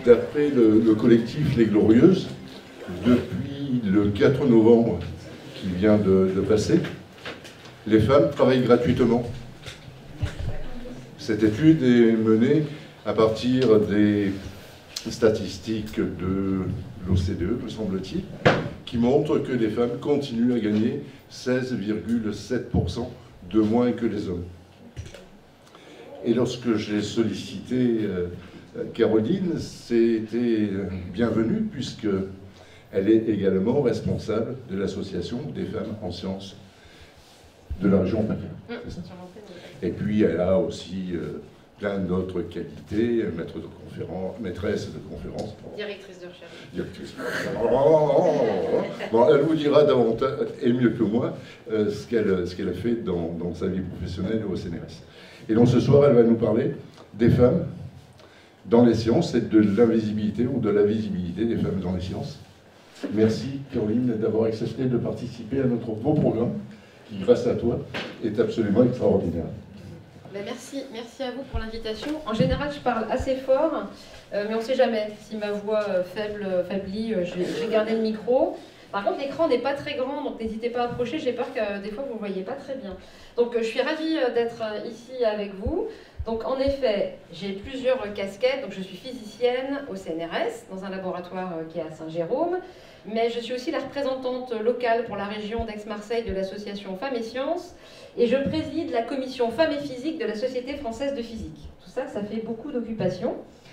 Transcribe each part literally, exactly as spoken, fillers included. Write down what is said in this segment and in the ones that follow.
d'après le, le collectif Les Glorieuses, depuis le quatre novembre qui vient de, de passer, les femmes travaillent gratuitement. Cette étude est menée à partir des statistiques de l'O C D E, me semble-t-il, qui montrent que les femmes continuent à gagner seize virgule sept pour cent de moins que les hommes. Et lorsque j'ai sollicité euh, Caroline, c'était bienvenu, puisqu'elle est également responsable de l'association des femmes en sciences de la région PACA. C'est ça ? Et puis elle a aussi euh, plein d'autres qualités, maître de conférence, maîtresse de conférence. Directrice de recherche. Directrice. Bon, elle vous dira davantage, et mieux que moi, euh, ce qu'elle ce qu'elle a fait dans, dans sa vie professionnelle au C N R S. Et donc ce soir, elle va nous parler des femmes dans les sciences et de l'invisibilité ou de la visibilité des femmes dans les sciences. Merci Caroline d'avoir accepté de participer à notre beau programme qui, grâce à toi, est absolument extraordinaire. Ben merci, merci à vous pour l'invitation. En général, je parle assez fort, euh, mais on ne sait jamais. Si ma voix euh, faible, euh, faiblit, euh, je, vais, je vais garder le micro. Par contre, l'écran n'est pas très grand, donc n'hésitez pas à approcher. J'ai peur que euh, des fois, vous ne voyez pas très bien. Donc, euh, je suis ravie euh, d'être euh, ici avec vous. Donc, en effet, j'ai plusieurs euh, casquettes. Donc, je suis physicienne au C N R S, dans un laboratoire euh, qui est à Saint-Jérôme. Mais je suis aussi la représentante locale pour la région d'Aix-Marseille de l'association Femmes et Sciences. Et je préside la commission Femmes et Physique de la Société Française de Physique. Tout ça, ça fait beaucoup d'occupations.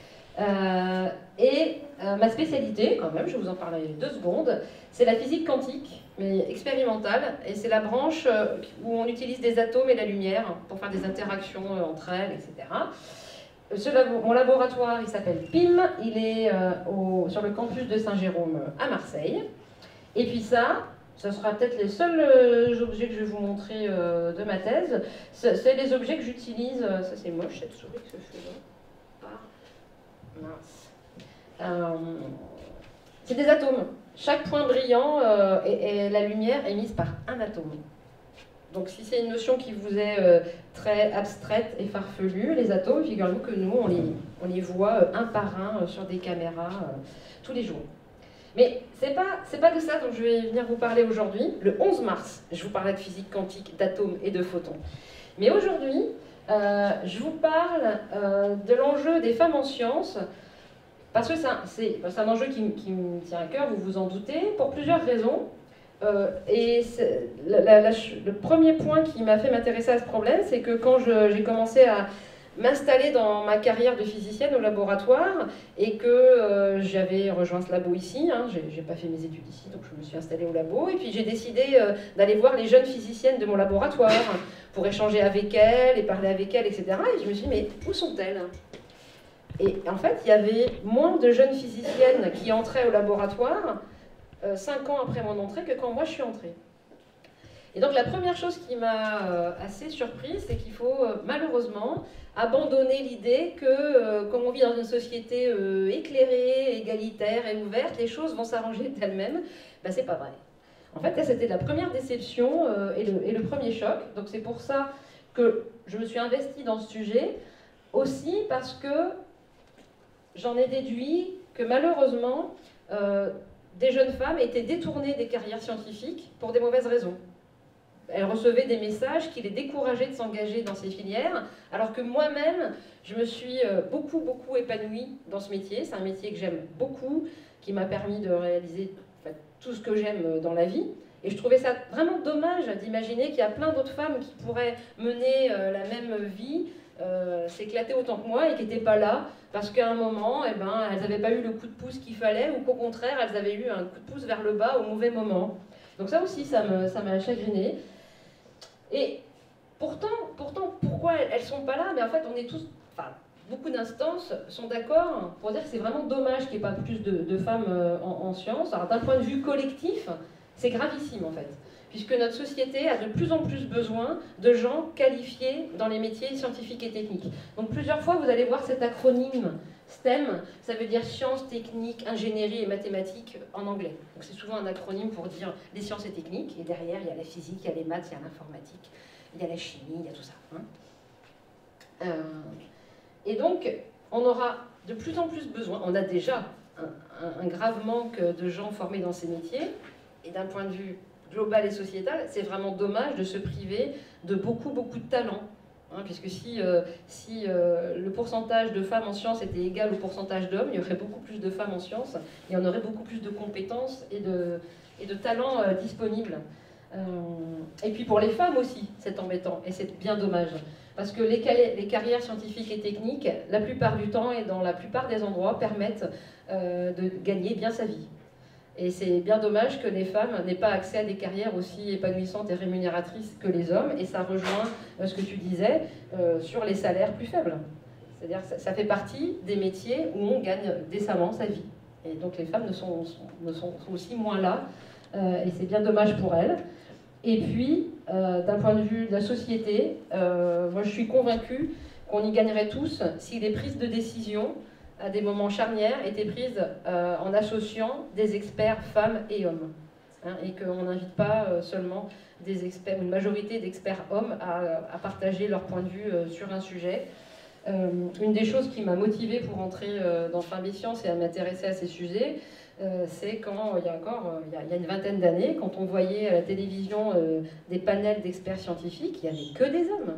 Euh, et euh, ma spécialité, quand même, je vais vous en parler deux secondes, c'est la physique quantique, mais expérimentale. Et c'est la branche où on utilise des atomes et la lumière pour faire des interactions entre elles, et cetera. Ce labo, mon laboratoire, il s'appelle P I M, il est euh, au, sur le campus de Saint-Jérôme à Marseille. Et puis ça, ce sera peut-être les seuls euh, objets que je vais vous montrer euh, de ma thèse. C'est les objets que j'utilise, euh, ça c'est moche cette souris que je fais là. Ah, mince. Euh, c'est des atomes. Chaque point brillant euh, et, et la lumière est mise par un atome. Donc si c'est une notion qui vous est euh, très abstraite et farfelue, les atomes, figurez-vous que nous, on les, on les voit euh, un par un euh, sur des caméras euh, tous les jours. Mais c'est pas, c'est pas de ça dont je vais venir vous parler aujourd'hui. Le onze mars, je vous parlais de physique quantique, d'atomes et de photons. Mais aujourd'hui, euh, je vous parle euh, de l'enjeu des femmes en sciences, parce que c'est un, un enjeu qui, qui me tient à cœur, vous vous en doutez, pour plusieurs raisons. Euh, et la, la, la, le premier point qui m'a fait m'intéresser à ce problème, c'est que quand j'ai commencé à m'installer dans ma carrière de physicienne au laboratoire et que euh, j'avais rejoint ce labo ici, hein, j'ai pas fait mes études ici, donc je me suis installée au labo, et puis j'ai décidé euh, d'aller voir les jeunes physiciennes de mon laboratoire pour échanger avec elles et parler avec elles, et cetera. Et je me suis dit, mais où sont-elles? Et en fait, il y avait moins de jeunes physiciennes qui entraient au laboratoire euh, cinq ans après mon entrée que quand moi je suis entrée. Et donc la première chose qui m'a euh, assez surprise, c'est qu'il faut euh, malheureusement abandonner l'idée que, euh, comme on vit dans une société euh, éclairée, égalitaire et ouverte, les choses vont s'arranger d'elles-mêmes. Ben, c'est pas vrai. En fait, c'était la première déception euh, et, le, et le premier choc. Donc c'est pour ça que je me suis investie dans ce sujet, aussi parce que j'en ai déduit que malheureusement, euh, des jeunes femmes étaient détournées des carrières scientifiques pour des mauvaises raisons. Elles recevaient des messages qui les décourageaient de s'engager dans ces filières, alors que moi-même, je me suis beaucoup, beaucoup épanouie dans ce métier. C'est un métier que j'aime beaucoup, qui m'a permis de réaliser en fait, tout ce que j'aime dans la vie. Et je trouvais ça vraiment dommage d'imaginer qu'il y a plein d'autres femmes qui pourraient mener euh, la même vie, euh, s'éclater autant que moi, et qui n'étaient pas là, parce qu'à un moment, eh ben, elles n'avaient pas eu le coup de pouce qu'il fallait, ou qu'au contraire, elles avaient eu un coup de pouce vers le bas au mauvais moment. Donc ça aussi, ça me, ça m'a chagrinée. Et pourtant, pourtant, pourquoi elles ne sont pas là? Mais en fait, on est tous, enfin, beaucoup d'instances sont d'accord pour dire que c'est vraiment dommage qu'il n'y ait pas plus de, de femmes en, en sciences. Alors d'un point de vue collectif, c'est gravissime en fait, puisque notre société a de plus en plus besoin de gens qualifiés dans les métiers scientifiques et techniques. Donc plusieurs fois, vous allez voir cet acronyme STEM, ça veut dire sciences, techniques, ingénierie et mathématiques en anglais. Donc c'est souvent un acronyme pour dire les sciences et techniques, et derrière il y a la physique, il y a les maths, il y a l'informatique, il y a la chimie, il y a tout ça. Hein. Euh, et donc, on aura de plus en plus besoin, on a déjà un, un, un grave manque de gens formés dans ces métiers, et d'un point de vue global et sociétal, c'est vraiment dommage de se priver de beaucoup, beaucoup de talents. Hein, puisque si, euh, si euh, le pourcentage de femmes en sciences était égal au pourcentage d'hommes, il y aurait beaucoup plus de femmes en sciences, et on aurait beaucoup plus de compétences et de, et de talents euh, disponibles. Euh, et puis pour les femmes aussi, c'est embêtant, et c'est bien dommage. Parce que les, les carrières scientifiques et techniques, la plupart du temps et dans la plupart des endroits, permettent euh, de gagner bien sa vie. Et c'est bien dommage que les femmes n'aient pas accès à des carrières aussi épanouissantes et rémunératrices que les hommes, et ça rejoint euh, ce que tu disais euh, sur les salaires plus faibles. C'est-à-dire que ça, ça fait partie des métiers où on gagne décemment sa vie. Et donc les femmes ne sont, sont, ne sont, sont aussi moins là, euh, et c'est bien dommage pour elles. Et puis, euh, d'un point de vue de la société, euh, moi je suis convaincue qu'on y gagnerait tous si les prises de décision à des moments charnières étaient prises euh, en associant des experts femmes et hommes. Hein, et qu'on n'invite pas euh, seulement des experts, une majorité d'experts hommes à, à partager leur point de vue euh, sur un sujet. Euh, une des choses qui m'a motivée pour entrer euh, dans Femmes et Sciences et à m'intéresser à ces sujets, euh, c'est quand, il y a encore euh, il, y a, il y a une vingtaine d'années, quand on voyait à la télévision euh, des panels d'experts scientifiques, il n'y avait que des hommes.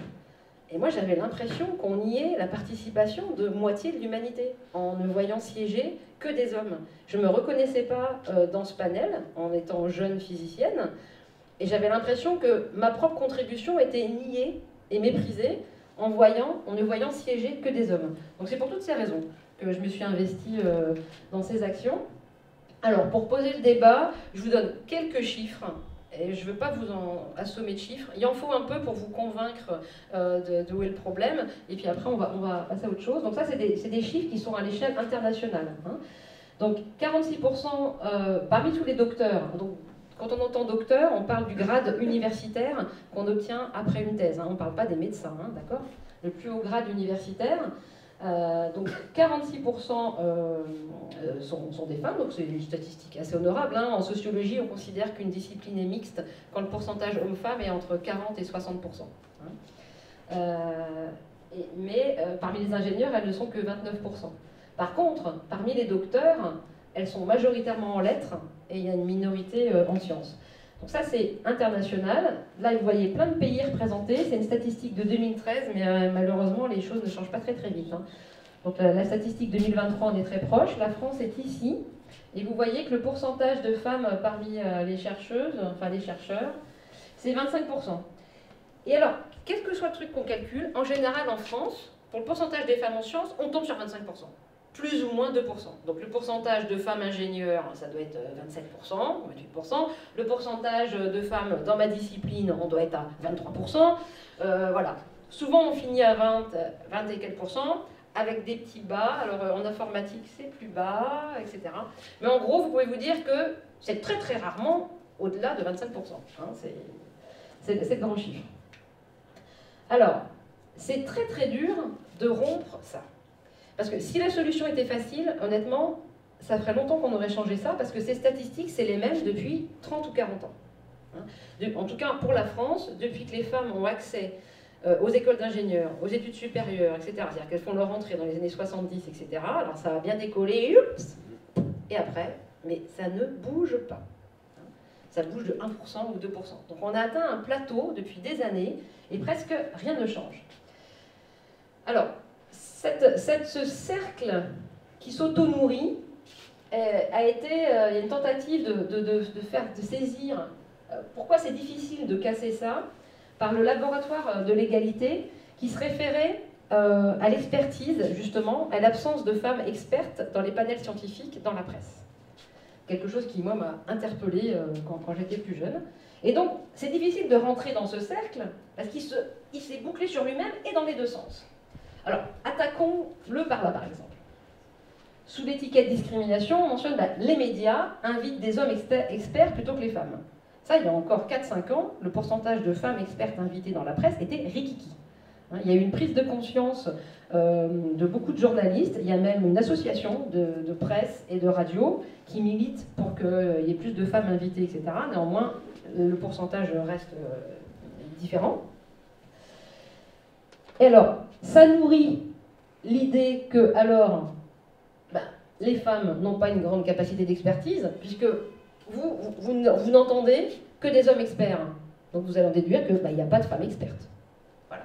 Et moi, j'avais l'impression qu'on niait la participation de moitié de l'humanité, en ne voyant siéger que des hommes. Je ne me reconnaissais pas euh, dans ce panel, en étant jeune physicienne, et j'avais l'impression que ma propre contribution était niée et méprisée, en, voyant, en ne voyant siéger que des hommes. Donc c'est pour toutes ces raisons que je me suis investie euh, dans ces actions. Alors, pour poser le débat, je vous donne quelques chiffres. Et je ne veux pas vous en assommer de chiffres. Il en faut un peu pour vous convaincre euh, de, de où est le problème. Et puis après, on va, on va passer à autre chose. Donc ça, c'est des, des chiffres qui sont à l'échelle internationale. Hein. Donc quarante-six pour cent euh, parmi tous les docteurs. Donc, quand on entend docteur, on parle du grade universitaire qu'on obtient après une thèse. Hein. On ne parle pas des médecins, hein, d'accord ? Le plus haut grade universitaire. Euh, donc quarante-six pour cent euh, sont, sont des femmes, donc c'est une statistique assez honorable. Hein. En sociologie, on considère qu'une discipline est mixte quand le pourcentage homme-femme est entre quarante et soixante pour cent. Hein. Euh, et, mais euh, parmi les ingénieurs, elles ne sont que vingt-neuf pour cent. Par contre, parmi les docteurs, elles sont majoritairement en lettres et il y a une minorité euh, en sciences. Donc ça, c'est international. Là, vous voyez plein de pays représentés. C'est une statistique de deux mille treize, mais euh, malheureusement, les choses ne changent pas très très vite. Hein. Donc la, la statistique deux mille vingt-trois en est très proche. La France est ici. Et vous voyez que le pourcentage de femmes parmi euh, les chercheuses, enfin les chercheurs, c'est vingt-cinq pour cent. Et alors, quel que soit le truc qu'on calcule, en général en France, pour le pourcentage des femmes en sciences, on tombe sur vingt-cinq pour cent. Plus ou moins deux pour cent. Donc le pourcentage de femmes ingénieurs, ça doit être vingt-sept pour cent, vingt-huit pour cent. Le pourcentage de femmes dans ma discipline, on doit être à vingt-trois pour cent. Euh, voilà. Souvent on finit à vingt, vingt et quelques pourcents, avec des petits bas. Alors en informatique c'est plus bas, et cetera. Mais en gros, vous pouvez vous dire que c'est très très rarement au-delà de vingt-cinq pour cent. Hein, c'est de grands chiffres. Alors, c'est très très dur de rompre ça. Parce que si la solution était facile, honnêtement, ça ferait longtemps qu'on aurait changé ça, parce que ces statistiques, c'est les mêmes depuis trente ou quarante ans. Hein. En tout cas, pour la France, depuis que les femmes ont accès euh, aux écoles d'ingénieurs, aux études supérieures, et cetera, c'est-à-dire qu'elles font leur entrée dans les années soixante-dix, et cetera, alors ça a bien décollé, et, oups, et après, mais ça ne bouge pas. Hein. Ça bouge de un pour cent ou deux pour cent. Donc on a atteint un plateau depuis des années, et presque rien ne change. Alors, Cette, cette, ce cercle qui s'auto-nourrit a été euh, il y a une tentative de, de, de, de, faire, de saisir euh, pourquoi c'est difficile de casser ça par le laboratoire de l'égalité qui se référait euh, à l'expertise, justement, à l'absence de femmes expertes dans les panels scientifiques dans la presse. Quelque chose qui, moi, m'a interpellée euh, quand, quand j'étais plus jeune. Et donc, c'est difficile de rentrer dans ce cercle parce qu'il s'est bouclé sur lui-même et dans les deux sens. Alors, attaquons-le par là, par exemple. Sous l'étiquette discrimination, on mentionne bah, les médias invitent des hommes experts plutôt que les femmes. Ça, il y a encore quatre cinq ans, le pourcentage de femmes expertes invitées dans la presse était rikiki. Hein, il y a eu une prise de conscience euh, de beaucoup de journalistes. Il y a même une association de, de presse et de radio qui milite pour qu'il euh, y ait plus de femmes invitées, et cetera. Néanmoins, le pourcentage reste euh, différent. Et alors, ça nourrit l'idée que, alors, bah, les femmes n'ont pas une grande capacité d'expertise, puisque vous, vous, vous, vous n'entendez que des hommes experts. Donc vous allez en déduire qu'il bah, n'y a pas de femmes expertes. Voilà.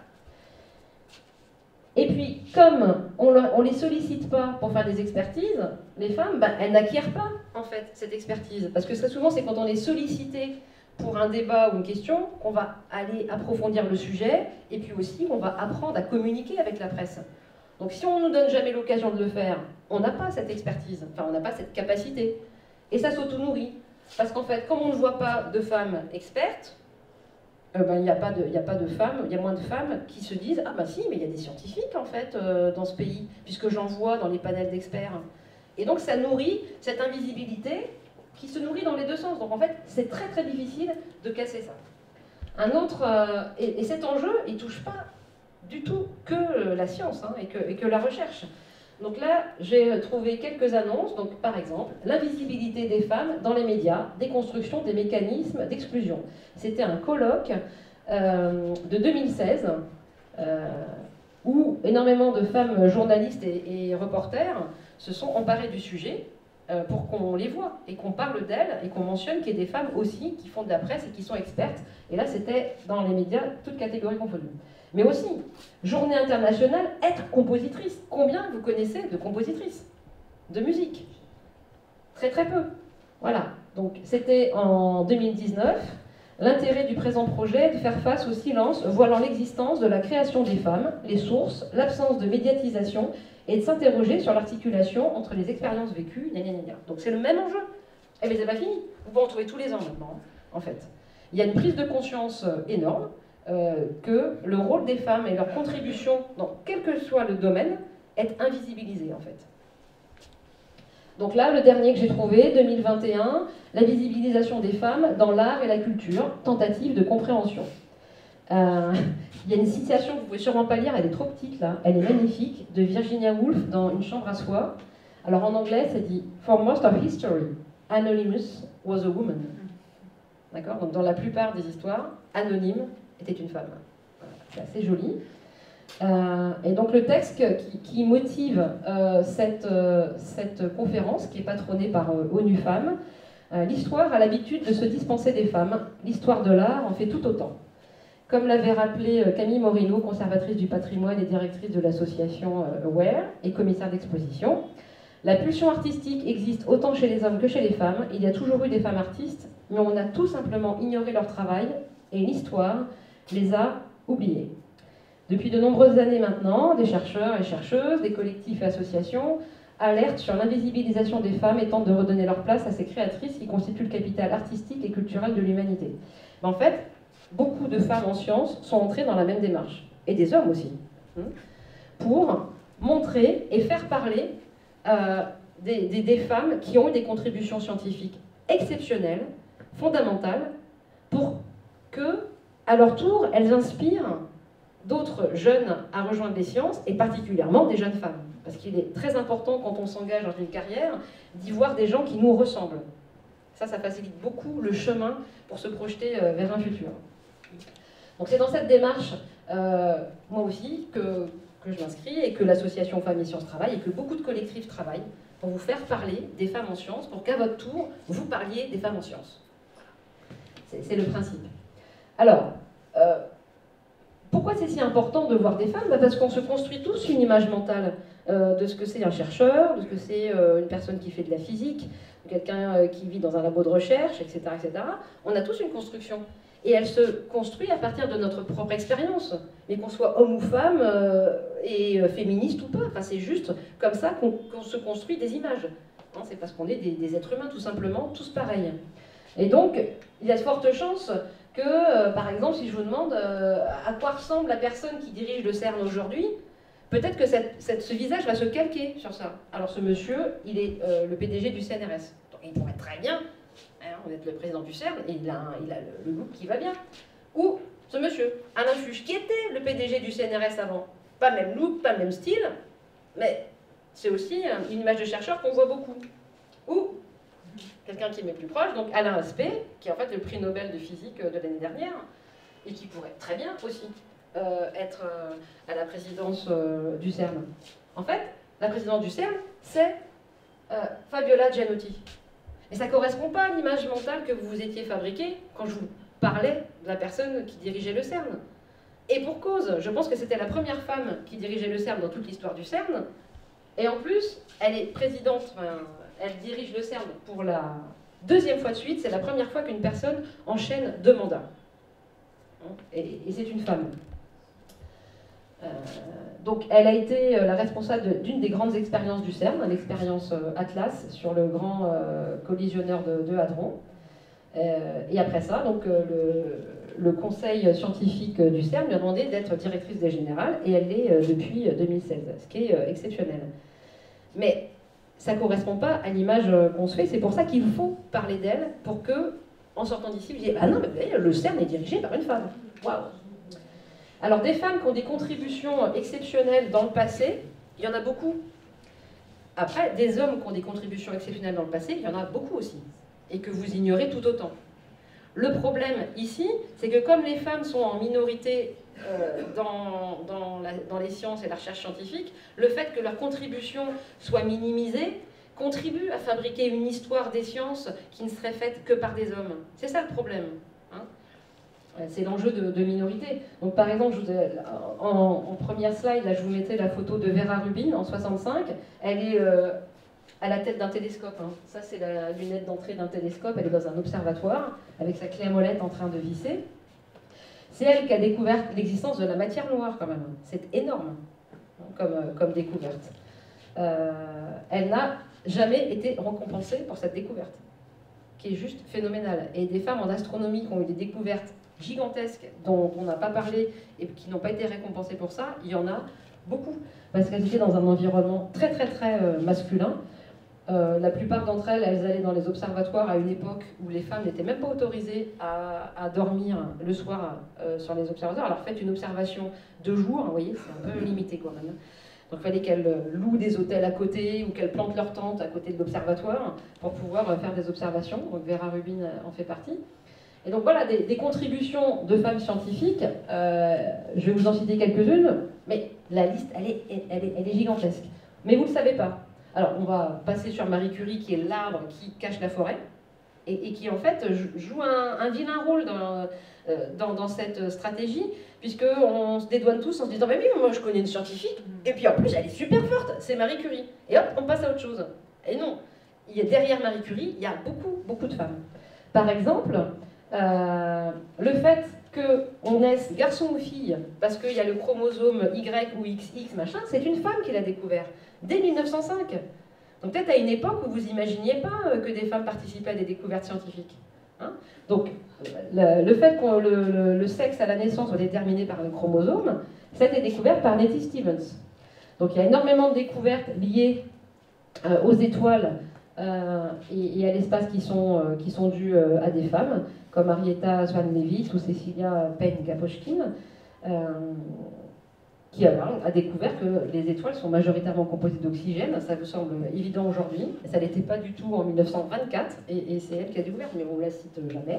Et puis, comme on ne les sollicite pas pour faire des expertises, les femmes, bah, elles n'acquièrent pas, en fait, cette expertise. Parce que très souvent, c'est quand on est sollicité pour un débat ou une question qu'on va aller approfondir le sujet, et puis aussi qu'on va apprendre à communiquer avec la presse. Donc si on ne nous donne jamais l'occasion de le faire, on n'a pas cette expertise, enfin on n'a pas cette capacité. Et ça s'auto-nourrit. Parce qu'en fait, comme on ne voit pas de femmes expertes, euh, ben, il n'y a pas de, il n'y a pas de femmes, il y a moins de femmes qui se disent « Ah ben si, mais il y a des scientifiques en fait euh, dans ce pays, puisque j'en vois dans les panels d'experts. » Et donc ça nourrit cette invisibilité qui se nourrit dans les deux sens. Donc en fait, c'est très très difficile de casser ça. Un autre, euh, et, et cet enjeu, il ne touche pas du tout que la science hein, et, que, et que la recherche. Donc là, j'ai trouvé quelques annonces. Donc par exemple, l'invisibilité des femmes dans les médias, déconstruction des mécanismes d'exclusion. C'était un colloque euh, de deux mille seize euh, où énormément de femmes journalistes et, et reporters se sont emparées du sujet euh, pour qu'on les voit et qu'on parle d'elles et qu'on mentionne qu'il y ait des femmes aussi qui font de la presse et qui sont expertes. Et là, c'était dans les médias, toutes catégories confondues. Mais aussi, journée internationale, être compositrice. Combien vous connaissez de compositrices de musique? Très très peu. Voilà, donc c'était en deux mille dix-neuf. L'intérêt du présent projet est de faire face au silence voilant l'existence de la création des femmes, les sources, l'absence de médiatisation, et de s'interroger sur l'articulation entre les expériences vécues, gna gna gna. Donc c'est le même enjeu. Eh bien c'est pas fini, vous pouvez en trouver tous les ans maintenant, en fait. Il y a une prise de conscience énorme, Euh, que le rôle des femmes et leur contribution, dans quel que soit le domaine, est invisibilisé en fait. Donc là, le dernier que j'ai trouvé, deux mille vingt et un, la visibilisation des femmes dans l'art et la culture, tentative de compréhension. Euh, il y a une citation que vous pouvez sûrement pas lire, elle est trop petite là, elle est magnifique, de Virginia Woolf dans Une chambre à soi. Alors en anglais, ça dit « For most of history, Anonymous was a woman ». D'accord? Donc dans la plupart des histoires, Anonyme était une femme. Voilà, c'est assez joli. Euh, et donc le texte qui, qui motive euh, cette, euh, cette conférence, qui est patronnée par euh, ONU Femmes, euh, l'histoire a l'habitude de se dispenser des femmes, l'histoire de l'art en fait tout autant. Comme l'avait rappelé euh, Camille Morino, conservatrice du patrimoine et directrice de l'association euh, Aware et commissaire d'exposition, la pulsion artistique existe autant chez les hommes que chez les femmes. Il y a toujours eu des femmes artistes, mais on a tout simplement ignoré leur travail et l'histoire les a oubliés. Depuis de nombreuses années maintenant, des chercheurs et chercheuses, des collectifs et associations alertent sur l'invisibilisation des femmes et tentent de redonner leur place à ces créatrices qui constituent le capital artistique et culturel de l'humanité. Mais en fait, beaucoup de femmes en sciences sont entrées dans la même démarche, et des hommes aussi, pour montrer et faire parler euh, des, des, des femmes qui ont eu des contributions scientifiques exceptionnelles, fondamentales, pour que à leur tour, elles inspirent d'autres jeunes à rejoindre les sciences, et particulièrement des jeunes femmes. Parce qu'il est très important, quand on s'engage dans une carrière, d'y voir des gens qui nous ressemblent. Ça, ça facilite beaucoup le chemin pour se projeter vers un futur. Donc c'est dans cette démarche, euh, moi aussi, que, que je m'inscris, et que l'association Femmes et Sciences travaille, et que beaucoup de collectifs travaillent, pour vous faire parler des femmes en sciences, pour qu'à votre tour, vous parliez des femmes en sciences. C'est le principe. Alors, euh, pourquoi c'est si important de voir des femmes? Bah parce qu'on se construit tous une image mentale euh, de ce que c'est un chercheur, de ce que c'est euh, une personne qui fait de la physique, quelqu'un euh, qui vit dans un labo de recherche, et cetera, et cetera. On a tous une construction. Et elle se construit à partir de notre propre expérience. Mais qu'on soit homme ou femme, euh, et euh, féministe ou pas, enfin, c'est juste comme ça qu'on qu'on se construit des images. Hein, c'est parce qu'on est des, des êtres humains, tout simplement, tous pareils. Et donc, il y a de fortes chances que, euh, par exemple, si je vous demande euh, à quoi ressemble la personne qui dirige le CERN aujourd'hui, peut-être que cette, cette, ce visage va se calquer sur ça. Alors ce monsieur, il est euh, le P D G du C N R S. Donc, il pourrait très bien, hein, vous êtes le président du CERN, et il a, un, il a le, le look qui va bien. Ou ce monsieur, Alain Fuchs, qui était le P D G du C N R S avant. Pas le même look, pas le même style, mais c'est aussi une image de chercheur qu'on voit beaucoup. Ou quelqu'un qui m'est plus proche, donc Alain Aspect, qui est en fait le prix Nobel de physique de l'année dernière, et qui pourrait très bien aussi euh, être euh, à la présidence euh, du CERN. En fait, la présidente du CERN, c'est euh, Fabiola Gianotti. Et ça ne correspond pas à l'image mentale que vous vous étiez fabriquée quand je vous parlais de la personne qui dirigeait le CERN. Et pour cause, je pense que c'était la première femme qui dirigeait le CERN dans toute l'histoire du CERN. Et en plus, elle est présidente, enfin, elle dirige le CERN pour la deuxième fois de suite. C'est la première fois qu'une personne enchaîne deux mandats. Et, et c'est une femme. Euh, donc elle a été la responsable d'une des grandes expériences du CERN, l'expérience Atlas sur le grand euh, collisionneur de, de Hadron. Euh, et après ça, donc, euh, le, le conseil scientifique du CERN lui a demandé d'être directrice des générales, et elle l'est euh, depuis deux mille seize, ce qui est euh, exceptionnel. Mais ça ne correspond pas à l'image qu'on se fait, c'est pour ça qu'il faut parler d'elle, pour que, en sortant d'ici, vous disiez « Ah non, mais vous voyez, le CERN est dirigé par une femme. Waouh !» Alors, des femmes qui ont des contributions exceptionnelles dans le passé, il y en a beaucoup. Après, des hommes qui ont des contributions exceptionnelles dans le passé, il y en a beaucoup aussi, et que vous ignorez tout autant. Le problème ici, c'est que comme les femmes sont en minorité euh, dans, dans, la, dans les sciences et la recherche scientifique, le fait que leur contribution soit minimisée contribue à fabriquer une histoire des sciences qui ne serait faite que par des hommes. C'est ça le problème. Hein. C'est l'enjeu de, de minorité. Donc, par exemple, je vous ai, en, en première slide, là, je vous mettais la photo de Vera Rubin en soixante-cinq. Elle est euh, à la tête d'un télescope. Hein. Ça, c'est la lunette d'entrée d'un télescope. Elle est dans un observatoire avec sa clé à molette en train de visser. C'est elle qui a découvert l'existence de la matière noire, quand même. C'est énorme hein, comme, comme découverte. Euh, elle n'a jamais été récompensée pour cette découverte, qui est juste phénoménale. Et des femmes en astronomie qui ont eu des découvertes gigantesques dont on n'a pas parlé et qui n'ont pas été récompensées pour ça, il y en a beaucoup. Parce qu'elles étaient dans un environnement très très très euh, masculin. Euh, la plupart d'entre elles, elles allaient dans les observatoires à une époque où les femmes n'étaient même pas autorisées à, à dormir le soir euh, sur les observatoires. Alors faites une observation de jour, vous voyez, c'est un peu limité quand même. Donc il fallait qu'elles louent des hôtels à côté ou qu'elles plantent leur tente à côté de l'observatoire pour pouvoir faire des observations. Donc Vera Rubin en fait partie. Et donc voilà, des, des contributions de femmes scientifiques, euh, je vais vous en citer quelques-unes, mais la liste, elle est, elle, est, elle est gigantesque. Mais vous ne le savez pas. Alors on va passer sur Marie Curie, qui est l'arbre qui cache la forêt, et, et qui en fait joue un, un vilain rôle dans, dans, dans cette stratégie, puisqu'on se dédouane tous en se disant « Mais oui, moi je connais une scientifique, et puis en plus elle est super forte, c'est Marie Curie. » Et hop, on passe à autre chose. Et non, il y a, derrière Marie Curie, il y a beaucoup, beaucoup de femmes. Par exemple, euh, le fait qu'on naisse garçon ou fille, parce qu'il y a le chromosome Y ou X X, machin, c'est une femme qui l'a découvert, dès mille neuf cent cinq. Donc peut-être à une époque où vous n'imaginiez pas que des femmes participaient à des découvertes scientifiques. Hein. Donc le, le fait que le, le, le sexe à la naissance soit déterminé par le chromosome, ça a été découvert par Nettie Stevens. Donc il y a énormément de découvertes liées euh, aux étoiles euh, et, et à l'espace qui sont, euh, qui sont dues euh, à des femmes, comme Arietta Swan-Leavitt ou Cecilia Payne-Gaposchkin, euh, qui alors, a découvert que les étoiles sont majoritairement composées d'oxygène. Ça vous semble évident aujourd'hui. Ça ne l'était pas du tout en mille neuf cent vingt-quatre, et, et c'est elle qui a découvert, mais on ne la cite jamais.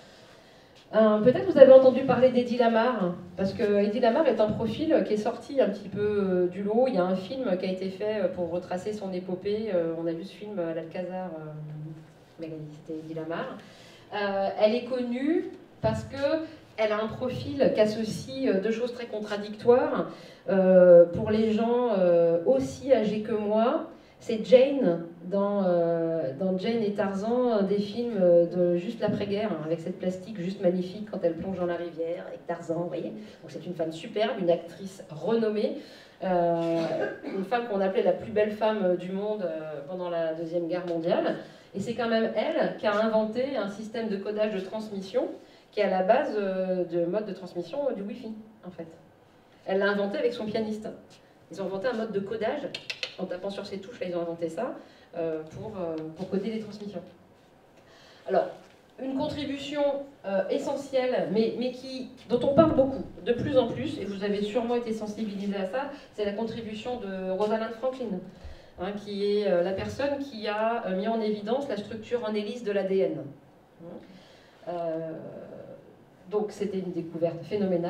Euh, Peut-être vous avez entendu parler d'Eddie Lamar, parce que Eddie Lamar est un profil qui est sorti un petit peu du lot. Il y a un film qui a été fait pour retracer son épopée. On a vu ce film à l'Alcazar, mais c'était Eddie Lamar. Euh, elle est connue parce qu'elle a un profil qui associe deux choses très contradictoires. Euh, pour les gens euh, aussi âgés que moi, c'est Jane, dans, euh, dans Jane et Tarzan, des films de juste l'après-guerre, hein, avec cette plastique juste magnifique quand elle plonge dans la rivière, avec Tarzan, vous voyez. Donc c'est une femme superbe, une actrice renommée, euh, une femme qu'on appelait la plus belle femme du monde euh, pendant la Deuxième Guerre mondiale. Et c'est quand même elle qui a inventé un système de codage de transmission qui est à la base euh, de mode de transmission euh, du Wi-Fi, en fait. Elle l'a inventé avec son pianiste. Ils ont inventé un mode de codage, en tapant sur ces touches, là, ils ont inventé ça, euh, pour, euh, pour coder les transmissions. Alors, une contribution euh, essentielle, mais, mais qui, dont on parle beaucoup, de plus en plus, et vous avez sûrement été sensibilisés à ça, c'est la contribution de Rosalind Franklin, hein, qui est euh, la personne qui a euh, mis en évidence la structure en hélice de l'A D N. Euh, donc, c'était une découverte phénoménale.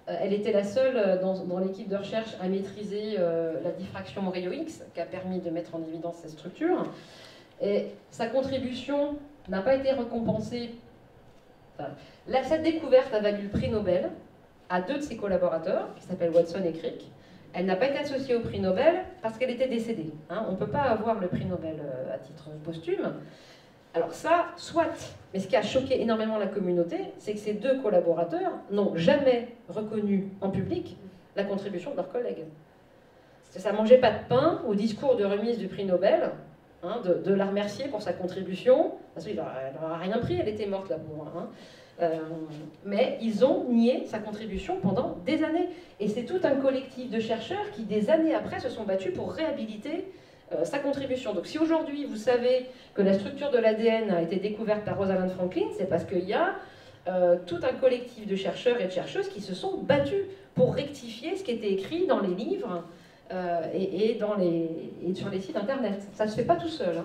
elle était la seule dans, dans l'équipe de recherche à maîtriser euh, la diffraction rayon-X, qui a permis de mettre en évidence cette structure. Et sa contribution n'a pas été récompensée. Enfin, là, cette découverte a valu le prix Nobel à deux de ses collaborateurs, qui s'appellent Watson et Crick. Elle n'a pas été associée au prix Nobel parce qu'elle était décédée. Hein. On ne peut pas avoir le prix Nobel euh, à titre posthume. Alors ça, soit. Mais ce qui a choqué énormément la communauté, c'est que ces deux collaborateurs n'ont jamais reconnu en public la contribution de leurs collègues. Ça ne mangeait pas de pain au discours de remise du prix Nobel, hein, de, de la remercier pour sa contribution, parce qu'elle n'aura rien pris, elle était morte là pour moi. Hein. Euh, mais ils ont nié sa contribution pendant des années. Et c'est tout un collectif de chercheurs qui, des années après, se sont battus pour réhabiliter euh, sa contribution. Donc si aujourd'hui vous savez que la structure de l'A D N a été découverte par Rosalind Franklin, c'est parce qu'il y a euh, tout un collectif de chercheurs et de chercheuses qui se sont battus pour rectifier ce qui était écrit dans les livres euh, et, et, dans les, et sur les sites internet. Ça ne se fait pas tout seul. Hein.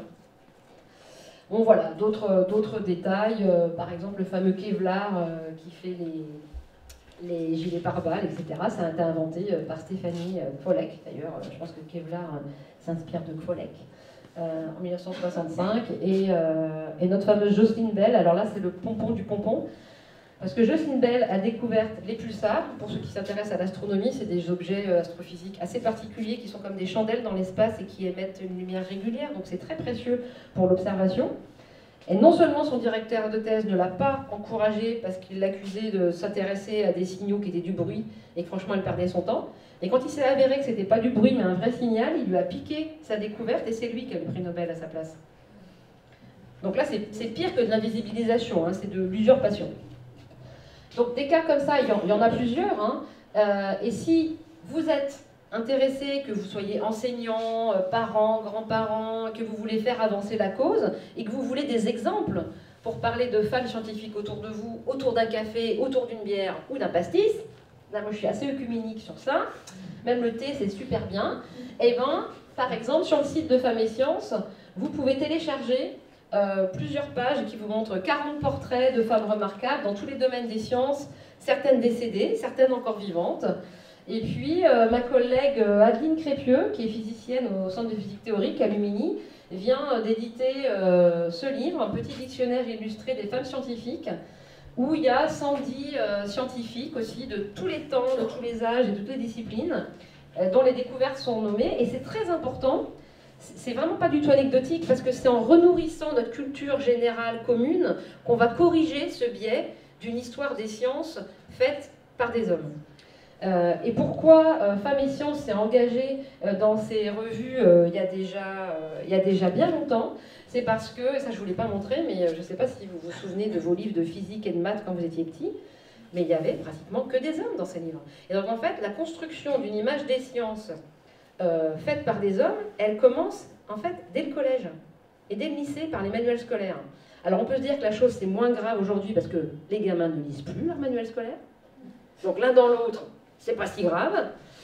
Bon voilà, d'autres détails, euh, par exemple le fameux Kevlar euh, qui fait les, les gilets pare-balles, et cetera. Ça a été inventé euh, par Stéphanie euh, Kvolek, d'ailleurs, euh, je pense que Kevlar euh, s'inspire de Kvolek, euh, en mille neuf cent soixante-cinq. Et, euh, et notre fameuse Jocelyn Bell, alors là c'est le pompon du pompon, parce que Jocelyn Bell a découvert les pulsars. Pour ceux qui s'intéressent à l'astronomie, c'est des objets euh, astrophysiques assez particuliers qui sont comme des chandelles dans l'espace et qui émettent une lumière régulière, donc c'est très précieux pour l'observation. Et non seulement son directeur de thèse ne l'a pas encouragé parce qu'il l'accusait de s'intéresser à des signaux qui étaient du bruit et que franchement elle perdait son temps, et quand il s'est avéré que c'était pas du bruit mais un vrai signal, il lui a piqué sa découverte et c'est lui qui a le prix Nobel à sa place. Donc là c'est pire que de l'invisibilisation, hein, c'est de l'usurpation. Donc des cas comme ça, il y en, y en a plusieurs. Hein. Euh, et si vous êtes intéressé, que vous soyez enseignant, euh, parents, grands-parents, que vous voulez faire avancer la cause, et que vous voulez des exemples pour parler de femmes scientifiques autour de vous, autour d'un café, autour d'une bière ou d'un pastis, là moi je suis assez œcuménique sur ça, même le thé c'est super bien, et bien par exemple sur le site de Femmes et Sciences, vous pouvez télécharger Euh, plusieurs pages qui vous montrent quarante portraits de femmes remarquables dans tous les domaines des sciences, certaines décédées, certaines encore vivantes. Et puis, euh, ma collègue Adeline Crépieux, qui est physicienne au Centre de physique théorique à Lumini, vient d'éditer euh, ce livre, un petit dictionnaire illustré des femmes scientifiques, où il y a cent dix euh, scientifiques aussi, de tous les temps, de tous les âges et de toutes les disciplines, euh, dont les découvertes sont nommées. Et c'est très important. C'est vraiment pas du tout anecdotique parce que c'est en renourrissant notre culture générale commune qu'on va corriger ce biais d'une histoire des sciences faite par des hommes. Euh, et pourquoi euh, Femmes et Sciences s'est engagée euh, dans ces revues euh, il, y a déjà, euh, il y a déjà bien longtemps? C'est parce que, ça je ne vous l'ai pas montré, mais euh, je ne sais pas si vous vous souvenez de vos livres de physique et de maths quand vous étiez petits, mais il y avait pratiquement que des hommes dans ces livres. Et donc en fait, la construction d'une image des sciences Euh, faite par des hommes, elle commence en fait dès le collège et dès le lycée par les manuels scolaires. Alors on peut se dire que la chose c'est moins grave aujourd'hui parce que les gamins ne lisent plus leurs manuels scolaires, donc l'un dans l'autre c'est pas si grave,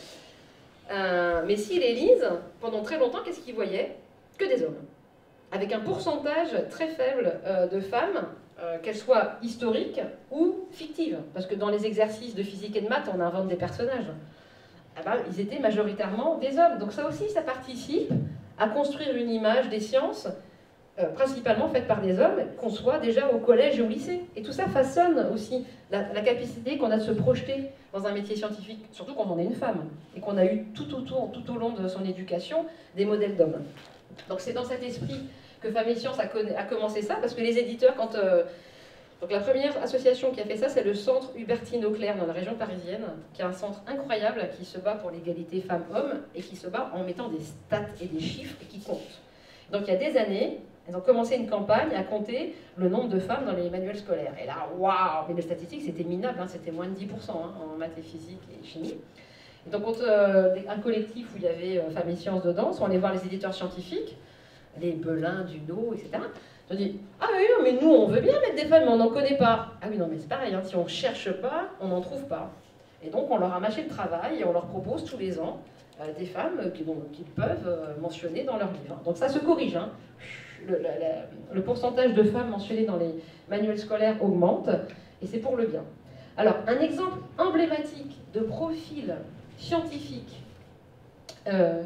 euh, mais s'ils les lisent, pendant très longtemps qu'est-ce qu'ils voyaient? Que des hommes, avec un pourcentage très faible euh, de femmes, euh, qu'elles soient historiques ou fictives, parce que dans les exercices de physique et de maths on invente des personnages. Ah ben, ils étaient majoritairement des hommes. Donc ça aussi, ça participe à construire une image des sciences, euh, principalement faite par des hommes, qu'on soit déjà au collège et au lycée. Et tout ça façonne aussi la, la capacité qu'on a de se projeter dans un métier scientifique, surtout quand on est une femme, et qu'on a eu tout, autour, tout au long de son éducation des modèles d'hommes. Donc c'est dans cet esprit que Femmes et Sciences a, a commencé ça, parce que les éditeurs, quand... Euh, Donc la première association qui a fait ça, c'est le centre Hubertine Auclair dans la région parisienne, qui est un centre incroyable qui se bat pour l'égalité femmes-hommes et qui se bat en mettant des stats et des chiffres qui comptent. Donc il y a des années, elles ont commencé une campagne à compter le nombre de femmes dans les manuels scolaires. Et là, waouh! Mais les statistiques, c'était minable, hein, c'était moins de dix pour cent hein, en maths et physique et chimie. Et donc quand, euh, un collectif où il y avait euh, Femmes et Sciences dedans, sont allés voir les éditeurs scientifiques, les Belin, Duno, et cetera. Je dis, ah oui, mais nous, on veut bien mettre des femmes, mais on n'en connaît pas. Ah oui, non, mais c'est pareil, hein, si on ne cherche pas, on n'en trouve pas. Et donc, on leur a mâché le travail et on leur propose tous les ans euh, des femmes qu'ils qu'ils peuvent euh, mentionner dans leurs livres. Donc ça se corrige. Hein. Le, la, la, le pourcentage de femmes mentionnées dans les manuels scolaires augmente, et c'est pour le bien. Alors, un exemple emblématique de profil scientifique euh,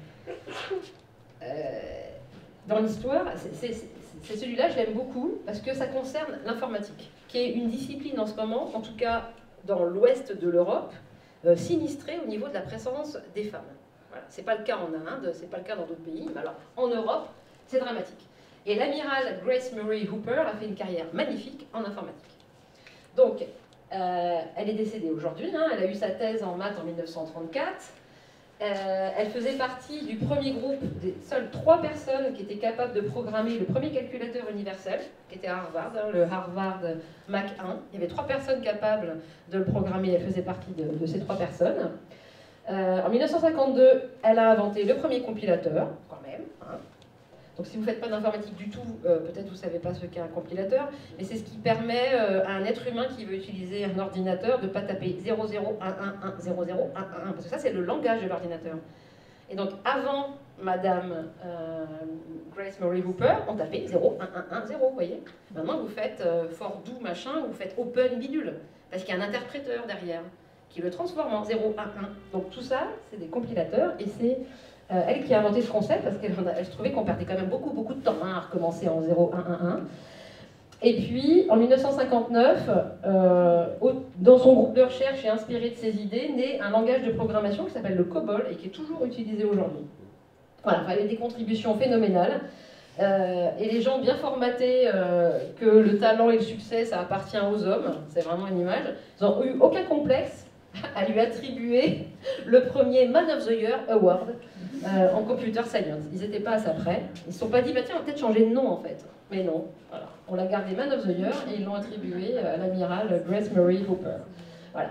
euh, dans l'histoire, c'est celui-là, je l'aime beaucoup, parce que ça concerne l'informatique, qui est une discipline en ce moment, en tout cas dans l'ouest de l'Europe, euh, sinistrée au niveau de la présence des femmes. Voilà. Ce n'est pas le cas en Inde, ce n'est pas le cas dans d'autres pays, mais alors en Europe, c'est dramatique. Et l'amiral Grace Murray Hooper a fait une carrière magnifique en informatique. Donc, euh, elle est décédée aujourd'hui, hein, elle a eu sa thèse en maths en mille neuf cent trente-quatre. Euh, elle faisait partie du premier groupe des seules trois personnes qui étaient capables de programmer le premier calculateur universel, qui était à Harvard, hein, le Harvard Mac un. Il y avait trois personnes capables de le programmer, elle faisait partie de, de ces trois personnes. Euh, en mille neuf cent cinquante-deux, elle a inventé le premier compilateur, quand même. Hein. Donc si vous ne faites pas d'informatique du tout, euh, peut-être vous ne savez pas ce qu'est un compilateur, mais c'est ce qui permet euh, à un être humain qui veut utiliser un ordinateur de ne pas taper zéro zéro un un un zéro zéro un un un, parce que ça c'est le langage de l'ordinateur. Et donc avant Madame euh, Grace Murray Hooper, on tapait zéro un un un zéro, vous voyez. Maintenant vous faites euh, fort doux machin, vous faites open bidule, parce qu'il y a un interpréteur derrière qui le transforme en zéro un un. Donc tout ça, c'est des compilateurs, et c'est Euh, elle qui a inventé ce concept, parce qu'elle elle trouvait qu'on perdait quand même beaucoup, beaucoup de temps hein, à recommencer en zéro un un un. Et puis, en mille neuf cent cinquante-neuf, euh, au, dans son groupe de recherche et inspiré de ses idées, naît un langage de programmation qui s'appelle le COBOL et qui est toujours utilisé aujourd'hui. Voilà, enfin, il y a des contributions phénoménales. Euh, et les gens bien formatés euh, que le talent et le succès, ça appartient aux hommes, c'est vraiment une image, ils n'ont eu aucun complexe à lui attribuer le premier Man of the Year Award euh, en computer science. Ils n'étaient pas à ça près. Ils ne se sont pas dit, bah, tiens, on va peut-être changer de nom en fait. Mais non, voilà. On l'a gardé Man of the Year et ils l'ont attribué à l'amiral Grace Murray Hooper. Voilà.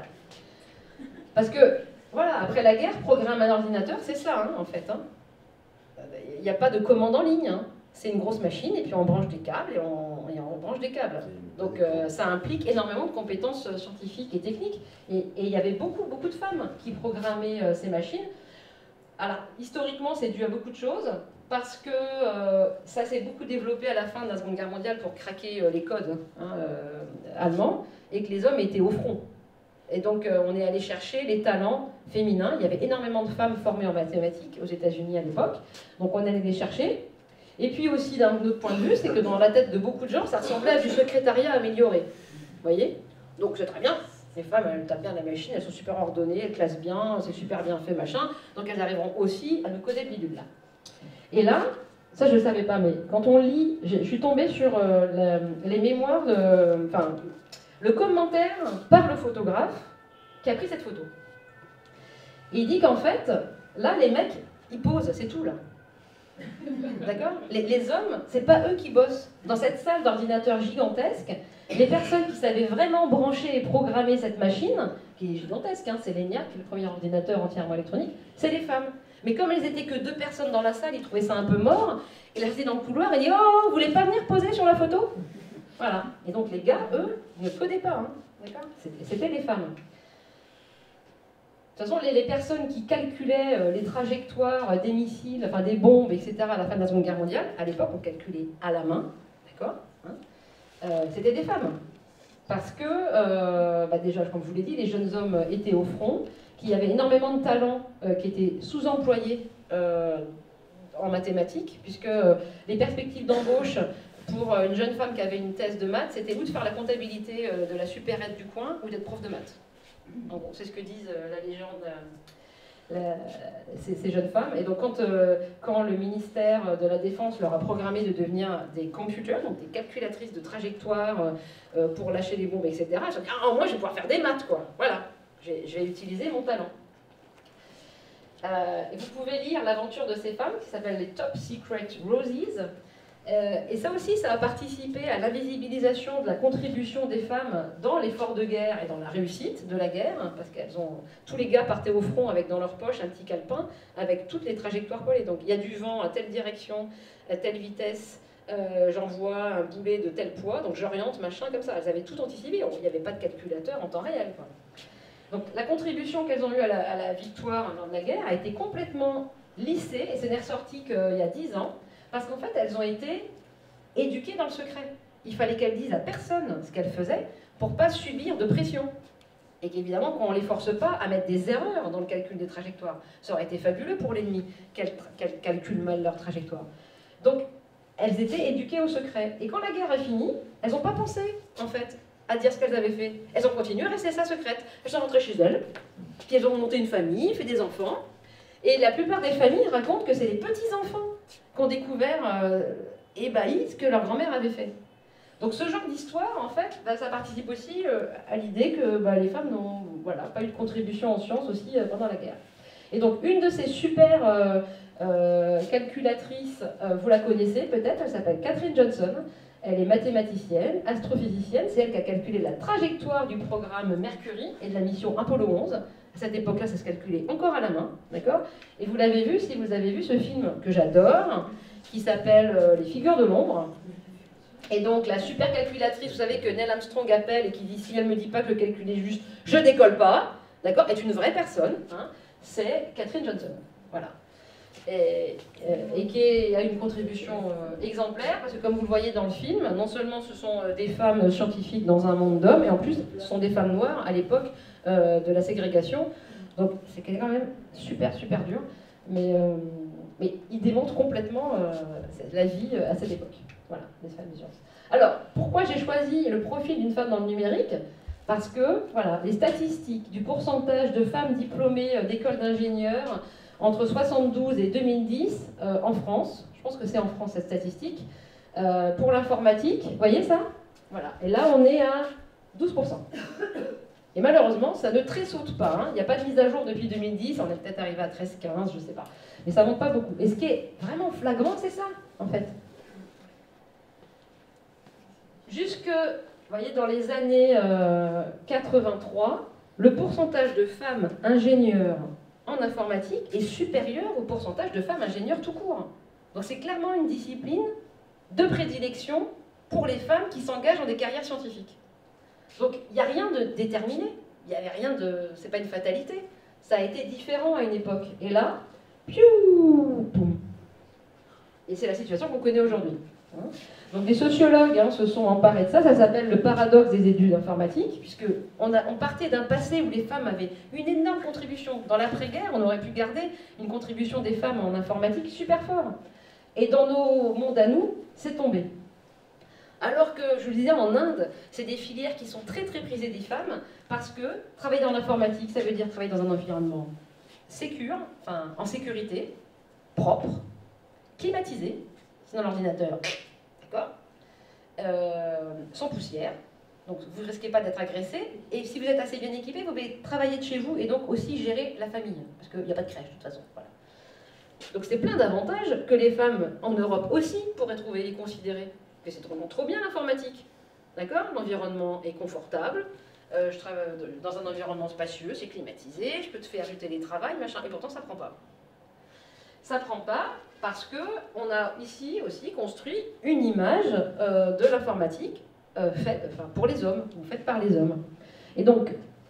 Parce que, voilà, après la guerre, programmer un ordinateur, c'est ça, hein, en fait. Hein. Il n'y a pas de commande en ligne. Hein. C'est une grosse machine et puis on branche des câbles et on, et on branche des câbles. Donc euh, ça implique énormément de compétences scientifiques et techniques. Et il y avait beaucoup, beaucoup de femmes qui programmaient euh, ces machines. Alors, historiquement, c'est dû à beaucoup de choses, parce que euh, ça s'est beaucoup développé à la fin de la Seconde Guerre mondiale pour craquer euh, les codes hein, euh, allemands, et que les hommes étaient au front. Et donc, euh, on est allé chercher les talents féminins. Il y avait énormément de femmes formées en mathématiques aux États-Unis à l'époque. Donc, on est allé les chercher. Et puis aussi, d'un autre point de vue, c'est que dans la tête de beaucoup de gens, ça ressemblait à du secrétariat amélioré. Vous voyez? Donc, c'est très bien. Les femmes, elles tapent bien la machine, elles sont super ordonnées, elles classent bien, c'est super bien fait, machin. Donc, elles arriveront aussi à nous coder bidule là. Et là, ça je ne le savais pas, mais quand on lit, je suis tombée sur euh, la, les mémoires de... Enfin, le commentaire par le photographe qui a pris cette photo. Et il dit qu'en fait, là, les mecs, ils posent, c'est tout là. D'accord? les, les hommes, c'est pas eux qui bossent. Dans cette salle d'ordinateur gigantesque, les personnes qui savaient vraiment brancher et programmer cette machine, qui est gigantesque, hein, c'est l'ENIAC, le premier ordinateur entièrement électronique, c'est les femmes. Mais comme elles étaient que deux personnes dans la salle, ils trouvaient ça un peu mort, ils restaient dans le couloir et disaient « Oh, vous voulez pas venir poser sur la photo ?» Voilà. Et donc les gars, eux, ne codaient pas. Hein. D'accord? C'était les femmes. De toute façon, les, les personnes qui calculaient euh, les trajectoires des missiles, enfin des bombes, et cetera à la fin de la Seconde Guerre mondiale, à l'époque, on calculait à la main, d'accord, hein, euh, c'était des femmes. Parce que, euh, bah déjà, comme je vous l'ai dit, les jeunes hommes étaient au front, qu'il y avait énormément de talents euh, qui étaient sous-employés euh, en mathématiques, puisque euh, les perspectives d'embauche pour euh, une jeune femme qui avait une thèse de maths, c'était ou de faire la comptabilité euh, de la supérette du coin, ou d'être prof de maths. En gros, c'est ce que disent euh, la légende, euh, la, ces, ces jeunes femmes. Et donc, quand, euh, quand le ministère de la Défense leur a programmé de devenir des computers, donc des calculatrices de trajectoire euh, pour lâcher les bombes, et cetera, ils se sont dit, ah, moi, je vais pouvoir faire des maths, quoi. Voilà, je vais, je vais utiliser mon talent. Euh, et vous pouvez lire l'aventure de ces femmes qui s'appelle les Top Secret Roses. Euh, et ça aussi, ça a participé à l'invisibilisation de la contribution des femmes dans l'effort de guerre et dans la réussite de la guerre, hein, parce qu'elles ont, tous les gars partaient au front avec dans leur poche un petit calepin avec toutes les trajectoires collées. Donc il y a du vent à telle direction, à telle vitesse, euh, j'envoie un boulet de tel poids, donc j'oriente, machin, comme ça. Elles avaient tout anticipé, il n'y avait pas de calculateur en temps réel, quoi. Donc la contribution qu'elles ont eue à la, à la victoire lors de la guerre a été complètement lissée, et ce n'est ressorti qu'il y a dix ans, parce qu'en fait, elles ont été éduquées dans le secret. Il fallait qu'elles disent à personne ce qu'elles faisaient pour pas subir de pression. Et qu'évidemment, qu'on ne les force pas à mettre des erreurs dans le calcul des trajectoires. Ça aurait été fabuleux pour l'ennemi, qu'elles qu'elles calculent mal leur trajectoire. Donc, elles étaient éduquées au secret. Et quand la guerre a fini, elles n'ont pas pensé, en fait, à dire ce qu'elles avaient fait. Elles ont continué à rester ça secrète. Elles sont rentrées chez elles, puis elles ont monté une famille, fait des enfants. Et la plupart des familles racontent que c'est les petits-enfants qui ont découvert, euh, ébahis, ce que leur grand-mère avait fait. Donc ce genre d'histoire, en fait, bah, ça participe aussi euh, à l'idée que bah, les femmes n'ont voilà, pas eu de contribution en sciences aussi euh, pendant la guerre. Et donc une de ces super euh, euh, calculatrices, euh, vous la connaissez peut-être, elle s'appelle Katherine Johnson. Elle est mathématicienne, astrophysicienne, c'est elle qui a calculé la trajectoire du programme Mercury et de la mission Apollo onze. À cette époque-là, ça se calculait encore à la main, d'accord? Et vous l'avez vu, si vous avez vu ce film que j'adore, qui s'appelle euh, Les figures de l'ombre. Et donc la super calculatrice, vous savez que Neil Armstrong appelle et qui dit si elle me dit pas que le calcul est juste, je décolle pas, d'accord, est une vraie personne, hein, c'est Katherine Johnson, voilà. Et, et qui a une contribution euh, exemplaire, parce que comme vous le voyez dans le film, non seulement ce sont des femmes scientifiques dans un monde d'hommes, et en plus ce sont des femmes noires à l'époque euh, de la ségrégation, donc c'est quand même super super dur, mais, euh, mais il démontre complètement euh, la vie à cette époque. Voilà, les femmes de sciences. Alors, pourquoi j'ai choisi le profil d'une femme dans le numérique? Parce que, voilà, les statistiques du pourcentage de femmes diplômées d'écoles d'ingénieurs entre soixante-douze et deux mille dix euh, en France, je pense que c'est en France cette statistique, euh, pour l'informatique, vous voyez ça? Voilà, et là on est à douze pour cent. Et malheureusement, ça ne tressaute pas, hein. Il n'y a pas de mise à jour depuis deux mille dix, on est peut-être arrivé à treize quinze, je ne sais pas. Mais ça ne monte pas beaucoup. Et ce qui est vraiment flagrant, c'est ça, en fait. Jusque, vous voyez, dans les années euh, quatre-vingt-trois, le pourcentage de femmes ingénieurs en informatique est supérieur au pourcentage de femmes ingénieurs tout court. Donc c'est clairement une discipline de prédilection pour les femmes qui s'engagent dans des carrières scientifiques. Donc il n'y a rien de déterminé, il n'y avait rien de... c'est pas une fatalité. Ça a été différent à une époque. Et là, piou, boum. Et c'est la situation qu'on connaît aujourd'hui. Donc des sociologues hein, se sont emparés de ça, ça s'appelle le paradoxe des études informatiques, puisque on, a, on partait d'un passé où les femmes avaient une énorme contribution. Dans l'après-guerre, on aurait pu garder une contribution des femmes en informatique super fort. Et dans nos mondes à nous, c'est tombé. Alors que, je vous le disais, en Inde, c'est des filières qui sont très très prisées des femmes, parce que travailler dans l'informatique, ça veut dire travailler dans un environnement sécure, enfin en sécurité, propre, climatisé, sinon l'ordinateur, d'accord, euh, sans poussière, donc vous ne risquez pas d'être agressé, et si vous êtes assez bien équipé, vous pouvez travailler de chez vous et donc aussi gérer la famille, parce qu'il n'y a pas de crèche de toute façon, voilà. Donc c'est plein d'avantages que les femmes en Europe aussi pourraient trouver et considérer, que c'est vraiment trop bien l'informatique, d'accord, l'environnement est confortable, euh, je travaille dans un environnement spacieux, c'est climatisé, je peux te faire du télétravail, machin, et pourtant ça ne prend pas. Ça ne prend pas parce qu'on a ici aussi construit une image euh, de l'informatique euh, faite enfin, pour les hommes, ou faite par les hommes. Et donc,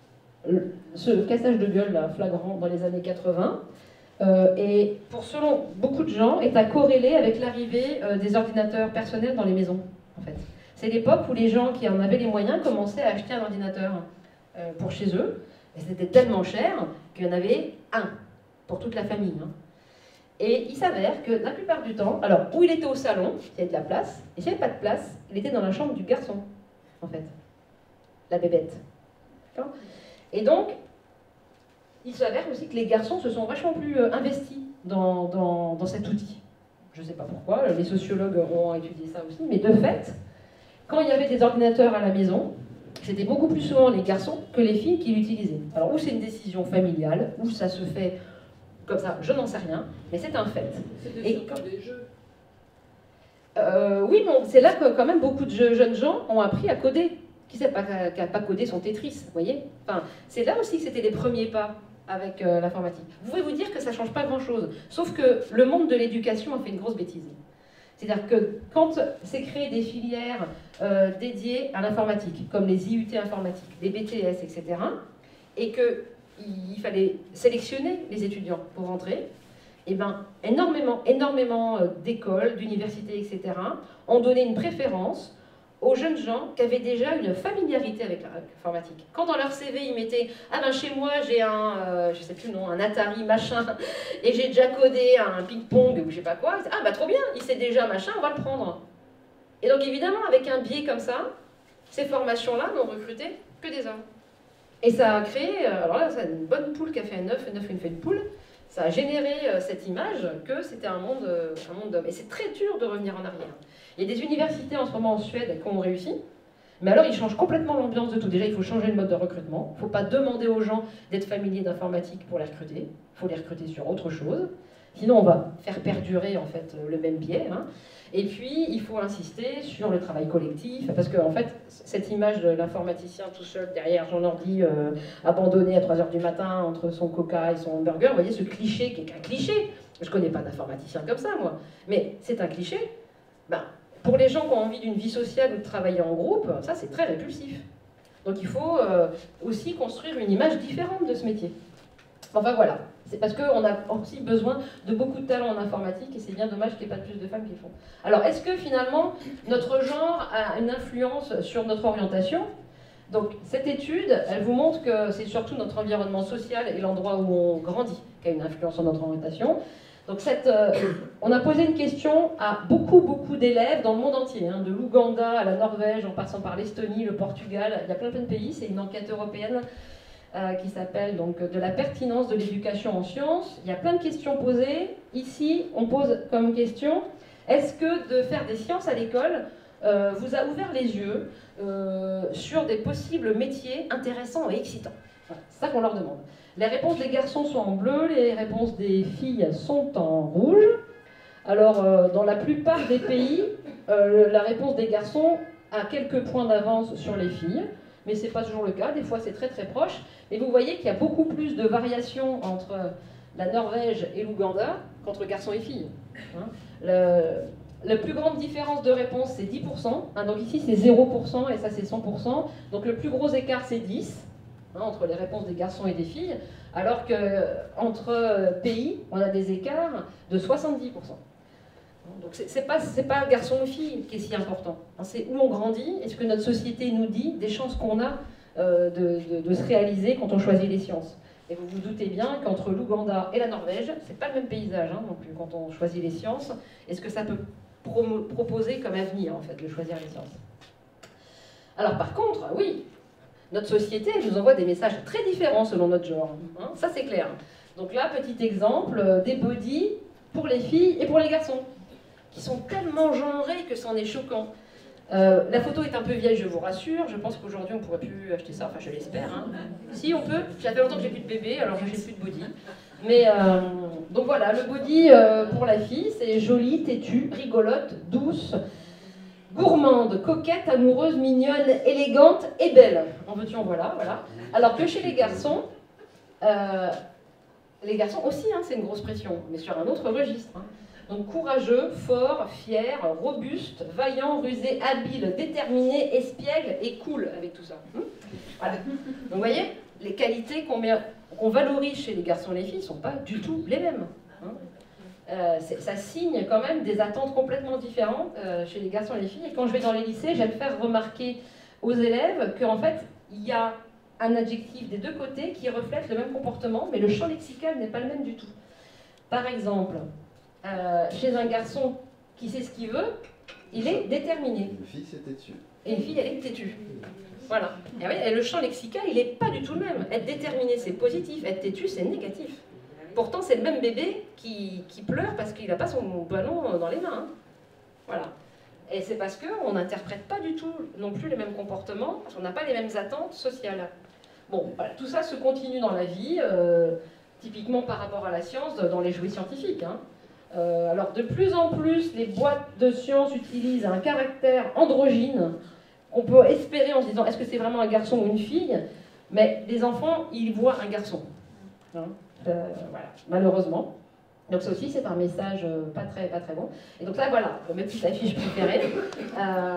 ce cassage de gueule là, flagrant dans les années quatre-vingt, euh, et pour selon beaucoup de gens, est à corréler avec l'arrivée euh, des ordinateurs personnels dans les maisons, en fait. C'est l'époque où les gens qui en avaient les moyens commençaient à acheter un ordinateur euh, pour chez eux, et c'était tellement cher qu'il y en avait un pour toute la famille. Hein. Et il s'avère que la plupart du temps, alors où il était au salon, il y avait de la place, et s'il n'y avait pas de place, il était dans la chambre du garçon, en fait, la bébête. Et donc, il s'avère aussi que les garçons se sont vachement plus investis dans, dans, dans cet outil. Je ne sais pas pourquoi, les sociologues ont étudié ça aussi, mais de fait, quand il y avait des ordinateurs à la maison, c'était beaucoup plus souvent les garçons que les filles qui l'utilisaient. Alors, ou c'est une décision familiale, ou ça se fait comme ça, je n'en sais rien, mais c'est un fait. C'était Et... surtout des jeux. Euh, oui, bon, c'est là que quand même beaucoup de jeunes gens ont appris à coder. Qui sait pas, qui n'a pas codé son Tetris, vous voyez, enfin, c'est là aussi que c'était les premiers pas avec euh, l'informatique. Vous pouvez vous dire que ça ne change pas grand-chose, sauf que le monde de l'éducation a fait une grosse bêtise. C'est-à-dire que quand c'est créé des filières euh, dédiées à l'informatique, comme les I U T informatiques, les B T S, et cetera, et qu'il fallait sélectionner les étudiants pour rentrer, et ben, énormément, énormément d'écoles, d'universités, et cetera, ont donné une préférence aux jeunes gens qui avaient déjà une familiarité avec l'informatique. Quand dans leur C V, ils mettaient « Ah ben chez moi, j'ai un, euh, je sais plus le nom, un Atari machin, et j'ai déjà codé un ping-pong ou je sais pas quoi. » Ah ben trop bien, il sait déjà machin, on va le prendre. Et donc évidemment, avec un biais comme ça, ces formations-là n'ont recruté que des hommes. Et ça a créé, alors là, c'est une bonne poule qui a fait un œuf, un œuf qui fait une poule. Ça a généré cette image que c'était un monde, un monde d'hommes. Et c'est très dur de revenir en arrière. Il y a des universités en ce moment en Suède qui ont réussi, mais alors ils changent complètement l'ambiance de tout. Déjà, il faut changer le mode de recrutement. Il ne faut pas demander aux gens d'être familiers d'informatique pour les recruter. Il faut les recruter sur autre chose. Sinon, on va faire perdurer en fait le même biais. Hein. Et puis, il faut insister sur le travail collectif, parce que en fait, cette image de l'informaticien tout seul derrière son ordi, euh, abandonné à trois heures du matin entre son coca et son hamburger, vous voyez ce cliché qui est qu'un cliché. Je ne connais pas d'informaticien comme ça, moi, mais c'est un cliché. Ben, pour les gens qui ont envie d'une vie sociale ou de travailler en groupe, ça c'est très répulsif. Donc il faut euh, aussi construire une image différente de ce métier. Enfin voilà. C'est parce qu'on a aussi besoin de beaucoup de talents en informatique et c'est bien dommage qu'il n'y ait pas plus de femmes qui le font. Alors, est-ce que finalement, notre genre a une influence sur notre orientation? Donc, cette étude, elle vous montre que c'est surtout notre environnement social et l'endroit où on grandit qui a une influence sur notre orientation. Donc, cette, euh, on a posé une question à beaucoup, beaucoup d'élèves dans le monde entier, hein, de l'Ouganda à la Norvège, en passant par l'Estonie, le Portugal, il y a plein, plein de pays, c'est une enquête européenne. Euh, qui s'appelle donc de la pertinence de l'éducation en sciences. Il y a plein de questions posées. Ici, on pose comme question, est-ce que de faire des sciences à l'école euh, vous a ouvert les yeux euh, sur des possibles métiers intéressants et excitants? Voilà, c'est ça qu'on leur demande. Les réponses des garçons sont en bleu, les réponses des filles sont en rouge. Alors, euh, dans la plupart des pays, euh, la réponse des garçons a quelques points d'avance sur les filles. Mais ce n'est pas toujours le cas, des fois c'est très très proche. Et vous voyez qu'il y a beaucoup plus de variations entre la Norvège et l'Ouganda qu'entre garçons et filles. Hein. Le, la plus grande différence de réponse c'est dix pour cent, hein, donc ici c'est zéro pour cent et ça c'est cent pour cent. Donc le plus gros écart c'est dix, hein, entre les réponses des garçons et des filles, alors qu'entre pays on a des écarts de soixante-dix pour cent. Donc c'est pas, c'est pas garçon ou fille qui est si important, c'est où on grandit et ce que notre société nous dit des chances qu'on a euh, de, de, de se réaliser quand on choisit les sciences. Et vous vous doutez bien qu'entre l'Ouganda et la Norvège, c'est pas le même paysage hein, non plus quand on choisit les sciences, et ce que ça peut pro proposer comme avenir en fait de choisir les sciences. Alors par contre, oui, notre société nous envoie des messages très différents selon notre genre, hein, ça c'est clair. Donc là, petit exemple, des bodys pour les filles et pour les garçons, qui sont tellement genrés que c'en est choquant. Euh, la photo est un peu vieille, je vous rassure. Je pense qu'aujourd'hui, on ne pourrait plus acheter ça. Enfin, je l'espère. Hein. Si, on peut. Ça fait longtemps que j'ai plus de bébé, alors je n'ai plus de body. Mais, euh, donc voilà, le body euh, pour la fille, c'est jolie, têtue, rigolote, douce, gourmande, coquette, amoureuse, mignonne, élégante et belle. En veux-tu, en voilà, voilà. Alors que chez les garçons, euh, les garçons aussi, hein, c'est une grosse pression, mais sur un autre registre. Hein. Donc courageux, fort, fier, robuste, vaillant, rusé, habile, déterminé, espiègle et cool avec tout ça. Hum voilà. Donc vous voyez, les qualités qu'on qu'on valorise chez les garçons et les filles ne sont pas du tout les mêmes. Hein euh, ça signe quand même des attentes complètement différentes euh, chez les garçons et les filles. Et quand je vais dans les lycées, j'aime faire remarquer aux élèves qu'en fait, il y a un adjectif des deux côtés qui reflète le même comportement, mais le champ lexical n'est pas le même du tout. Par exemple, Euh, chez un garçon qui sait ce qu'il veut, il est déterminé. Une fille, c'est têtu. Et une fille, elle est têtue. Voilà. Et, oui, et le champ lexical, il n'est pas du tout le même. Être déterminé, c'est positif. Être têtu, c'est négatif. Pourtant, c'est le même bébé qui, qui pleure parce qu'il n'a pas son ballon dans les mains. Hein. Voilà. Et c'est parce qu'on n'interprète pas du tout non plus les mêmes comportements, parce qu'on n'a pas les mêmes attentes sociales. Bon, voilà. Tout ça se continue dans la vie, euh, typiquement par rapport à la science, dans les jouets scientifiques. Hein. Euh, alors de plus en plus, les boîtes de sciences utilisent un caractère androgyne qu'on peut espérer en se disant est-ce que c'est vraiment un garçon ou une fille, mais les enfants, ils voient un garçon. Hein euh, voilà, malheureusement. Donc ça aussi, c'est un message pas très, pas très bon. Et donc là, voilà, ma petite affiche préférée. Euh,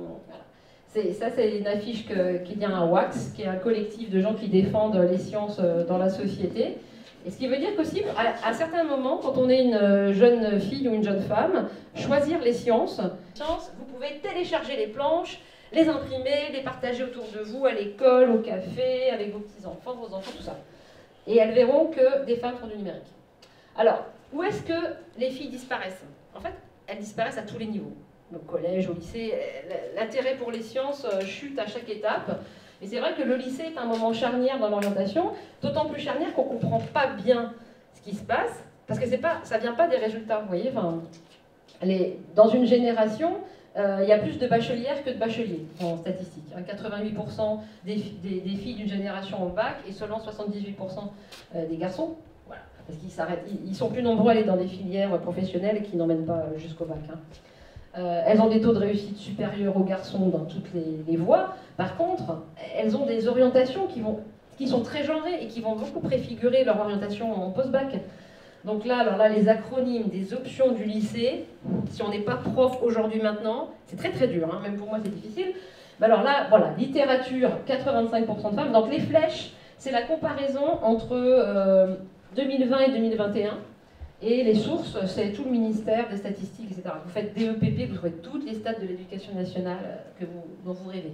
voilà. Ça, c'est une affiche que, qui vient à WAX, qui est un collectif de gens qui défendent les sciences dans la société. Et ce qui veut dire qu'aussi, à, à certains moments, quand on est une jeune fille ou une jeune femme, choisir les sciences. Vous pouvez télécharger les planches, les imprimer, les partager autour de vous, à l'école, au café, avec vos petits-enfants, vos enfants, tout ça. Et elles verront que des femmes font du numérique. Alors, où est-ce que les filles disparaissent? En fait, elles disparaissent à tous les niveaux. Au collège, au lycée, l'intérêt pour les sciences chute à chaque étape. Et c'est vrai que le lycée est un moment charnière dans l'orientation, d'autant plus charnière qu'on ne comprend pas bien ce qui se passe, parce que c'est pas, ça ne vient pas des résultats. Vous voyez, enfin, les, dans une génération, euh, il y a plus de bachelières que de bacheliers en statistique. quatre-vingt-huit pour cent des, des, des filles d'une génération au bac et seulement soixante-dix-huit pour cent des garçons. Voilà. Parce qu'ils s'arrêtent, ils sont plus nombreux à aller dans des filières professionnelles qui n'emmènent pas jusqu'au bac. Hein. Euh, elles ont des taux de réussite supérieurs aux garçons dans toutes les, les voies. Par contre, elles ont des orientations qui, vont, qui sont très genrées et qui vont beaucoup préfigurer leur orientation en post-bac. Donc là, alors là, les acronymes des options du lycée, si on n'est pas prof aujourd'hui maintenant, c'est très très dur, hein, même pour moi c'est difficile. Mais alors là, voilà, littérature, quatre-vingt-cinq pour cent de femmes. Donc les flèches, c'est la comparaison entre euh, deux mille vingt et deux mille vingt et un. Et les sources, c'est tout le ministère des statistiques, et cetera. Vous faites D E P P, vous trouvez toutes les stats de l'éducation nationale que vous, dont vous rêvez.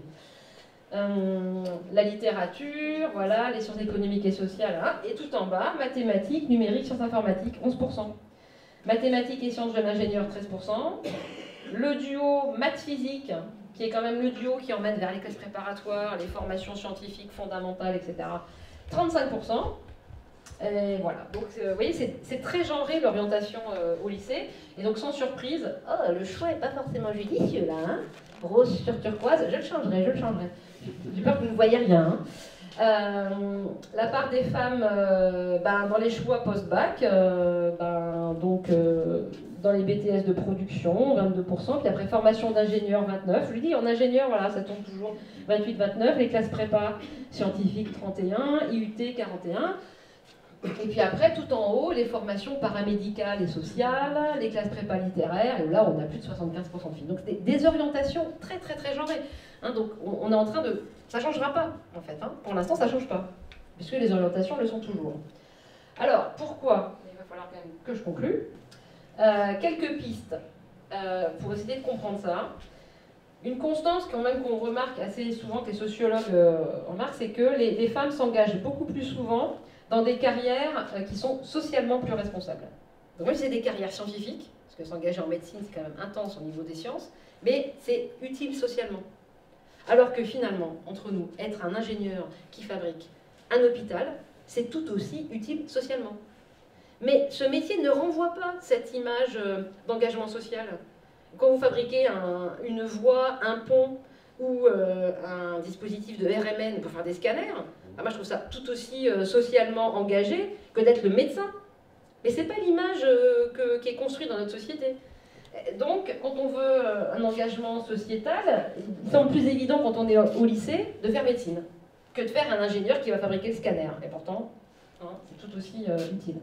Euh, la littérature, voilà, les sciences économiques et sociales, hein, et tout en bas, mathématiques, numériques, sciences informatiques, onze pour cent. Mathématiques et sciences jeunes ingénieurs, treize pour cent. Le duo maths-physique, qui est quand même le duo qui emmène vers les classes préparatoires, les formations scientifiques fondamentales, et cetera, trente-cinq pour cent. Et voilà, donc euh, vous voyez, c'est très genré l'orientation euh, au lycée, et donc sans surprise, oh, le choix n'est pas forcément judicieux là, hein, rose sur turquoise, je le changerai, je le changerai. J'ai peur que vous ne voyez rien. Hein. Euh, la part des femmes euh, ben, dans les choix post-bac, euh, ben, donc euh, dans les B T S de production, vingt-deux pour cent, puis après formation d'ingénieur, vingt-neuf pour cent. Je lui dis, en ingénieur, voilà, ça tombe toujours vingt-huit vingt-neuf, les classes prépa scientifiques, trente et un, I U T, quarante et un. Et puis après, tout en haut, les formations paramédicales et sociales, les classes prépa littéraires, et là, on a plus de soixante-quinze pour cent de filles. Donc, des, des orientations très, très, très genrées. Hein, donc, on, on est en train de... Ça ne changera pas, en fait. Hein. Pour l'instant, ça ne change pas, puisque les orientations le sont toujours. Alors, pourquoi? Il va falloir quand même que je conclue. Euh, quelques pistes euh, pour essayer de comprendre ça. Une constance quand même qu'on remarque assez souvent, que les sociologues euh, remarquent, c'est que les, les femmes s'engagent beaucoup plus souvent dans des carrières qui sont socialement plus responsables. Donc même si c'est des carrières scientifiques, parce que s'engager en médecine c'est quand même intense au niveau des sciences, mais c'est utile socialement. Alors que finalement, entre nous, être un ingénieur qui fabrique un hôpital, c'est tout aussi utile socialement. Mais ce métier ne renvoie pas cette image d'engagement social. Quand vous fabriquez un, une voie, un pont ou euh, un dispositif de R M N pour faire des scanners, ah, moi je trouve ça tout aussi euh, socialement engagé que d'être le médecin. Mais ce n'est pas l'image euh, qui est construite dans notre société. Donc, quand on veut euh, un engagement sociétal, il semble plus évident quand on est au lycée de faire médecine que de faire un ingénieur qui va fabriquer le scanner. Et pourtant, hein, c'est tout aussi euh, utile.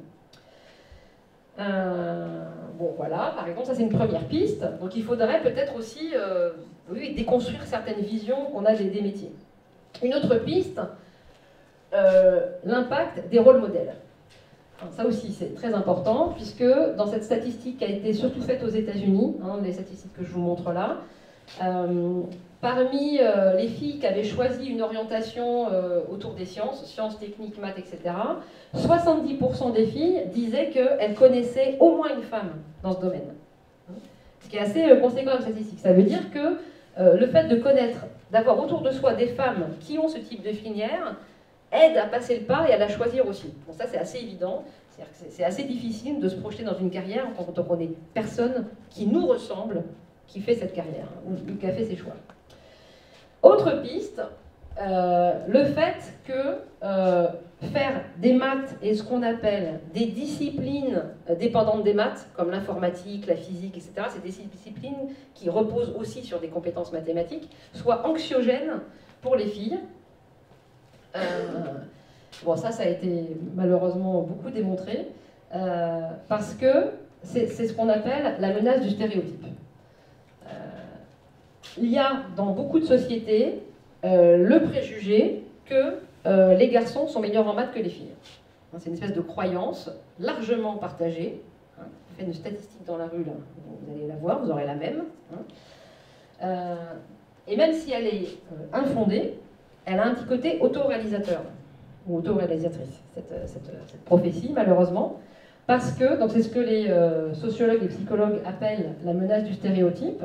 Euh, bon, voilà, par exemple, ça c'est une première piste. Donc, il faudrait peut-être aussi euh, oui, déconstruire certaines visions qu'on a des, des métiers. Une autre piste, Euh, l'impact des rôles modèles. Alors, ça aussi, c'est très important, puisque dans cette statistique qui a été surtout faite aux États-Unis, hein, les statistiques que je vous montre là, euh, parmi euh, les filles qui avaient choisi une orientation euh, autour des sciences, sciences, techniques, maths, et cetera, soixante-dix pour cent des filles disaient qu'elles connaissaient au moins une femme dans ce domaine. Ce qui est assez euh, conséquent comme statistique. Ça veut dire que euh, le fait de connaître, d'avoir autour de soi des femmes qui ont ce type de filière, aide à passer le pas et à la choisir aussi. Bon, ça c'est assez évident, c'est assez difficile de se projeter dans une carrière quand on connaît personne qui nous ressemble, qui fait cette carrière, ou qui a fait ses choix. Autre piste, euh, le fait que euh, faire des maths et ce qu'on appelle des disciplines dépendantes des maths, comme l'informatique, la physique, et cetera, c'est des disciplines qui reposent aussi sur des compétences mathématiques, soit anxiogènes pour les filles. Euh, bon, ça, ça a été malheureusement beaucoup démontré, euh, parce que c'est ce qu'on appelle la menace du stéréotype. Euh, il y a dans beaucoup de sociétés euh, le préjugé que euh, les garçons sont meilleurs en maths que les filles. C'est une espèce de croyance largement partagée. Hein. Vous faites une statistique dans la rue, là, vous allez la voir, vous aurez la même. Hein. Euh, Et même si elle est euh, infondée, elle a un petit côté autoréalisateur, ou autoréalisatrice, cette, cette, cette prophétie, malheureusement. Parce que, donc c'est ce que les euh, sociologues et psychologues appellent la menace du stéréotype,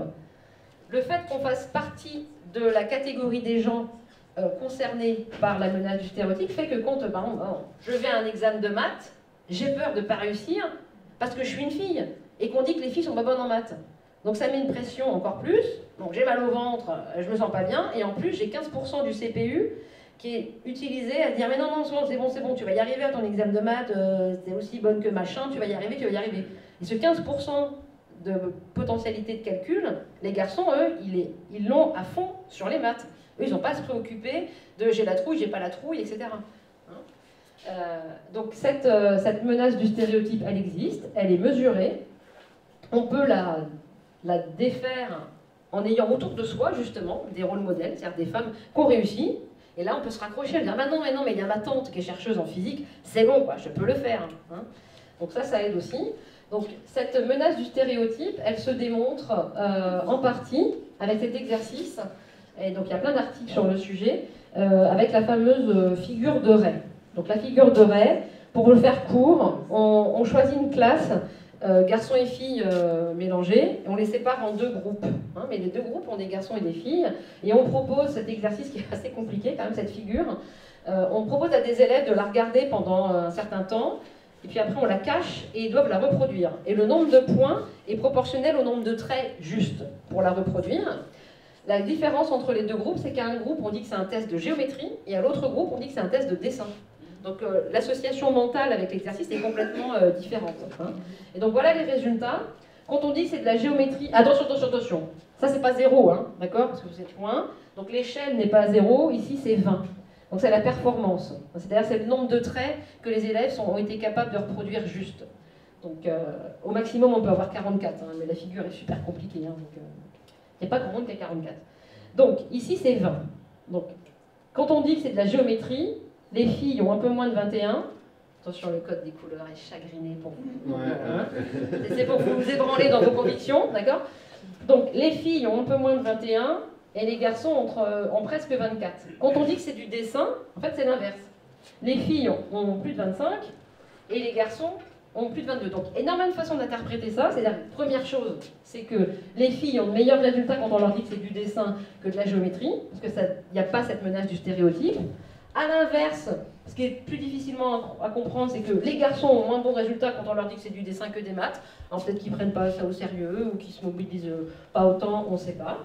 le fait qu'on fasse partie de la catégorie des gens euh, concernés par la menace du stéréotype fait que quand ben, ben, je vais à un examen de maths, j'ai peur de ne pas réussir parce que je suis une fille et qu'on dit que les filles sont pas bonnes en maths. Donc ça met une pression encore plus, donc j'ai mal au ventre, je me sens pas bien, et en plus j'ai quinze pour cent du C P U qui est utilisé à dire mais non, non, c'est bon, c'est bon, tu vas y arriver à ton examen de maths, euh, t'es aussi bonne que machin, tu vas y arriver, tu vas y arriver. Et ce quinze pour cent de potentialité de calcul, les garçons, eux, ils l'ont à fond sur les maths. Eux, ils n'ont pas à se préoccuper de j'ai la trouille, j'ai pas la trouille, et cetera. Hein euh, donc cette, euh, cette menace du stéréotype, elle existe, elle est mesurée, on peut la, la défaire en ayant autour de soi, justement, des rôles modèles, c'est-à-dire des femmes qui ont réussi. Et là, on peut se raccrocher et dire bah non, mais non, mais il y a ma tante qui est chercheuse en physique, c'est bon, quoi, je peux le faire. Hein. Donc ça, ça aide aussi. Donc cette menace du stéréotype, elle se démontre euh, en partie avec cet exercice. Et donc il y a plein d'articles sur le sujet, euh, avec la fameuse figure de Ray. Donc la figure de Ray, pour le faire court, on, on choisit une classe, euh, garçons et filles euh, mélangés, et on les sépare en deux groupes. Hein, mais les deux groupes ont des garçons et des filles, et on propose cet exercice qui est assez compliqué quand même, cette figure. Euh, on propose à des élèves de la regarder pendant un certain temps, et puis après on la cache et ils doivent la reproduire. Et le nombre de points est proportionnel au nombre de traits justes pour la reproduire. La différence entre les deux groupes, c'est qu'à un groupe on dit que c'est un test de géométrie, et à l'autre groupe on dit que c'est un test de dessin. Donc euh, l'association mentale avec l'exercice est complètement euh, différente. Hein. Et donc voilà les résultats. Quand on dit que c'est de la géométrie, attention, attention, attention, ça c'est pas zéro, hein, d'accord, parce que vous êtes loin. Donc l'échelle n'est pas zéro, ici c'est vingt. Donc c'est la performance. C'est-à-dire c'est le nombre de traits que les élèves sont, ont été capables de reproduire juste. Donc euh, au maximum on peut avoir quarante-quatre, hein, mais la figure est super compliquée. Hein, donc, euh, il n'y a pas grand monde qui a quarante-quatre. Donc ici c'est vingt. Donc quand on dit que c'est de la géométrie, les filles ont un peu moins de vingt et un. Attention, le code des couleurs est chagriné pour vous. Ouais, hein. C'est pour vous ébranler dans vos convictions, d'accord? Donc les filles ont un peu moins de vingt et un et les garçons ont, ont presque vingt-quatre. Quand on dit que c'est du dessin, en fait c'est l'inverse. Les filles ont, ont plus de vingt-cinq et les garçons ont plus de vingt-deux. Donc énormément de façons d'interpréter ça. C'est la première chose, c'est que les filles ont de meilleurs résultats quand on leur dit que c'est du dessin que de la géométrie, parce qu'il n'y a pas cette menace du stéréotype. A l'inverse, ce qui est plus difficilement à comprendre, c'est que les garçons ont moins bons résultats quand on leur dit que c'est du dessin que des maths. Alors peut-être qu'ils ne prennent pas ça au sérieux ou qu'ils se mobilisent pas autant, on ne sait pas.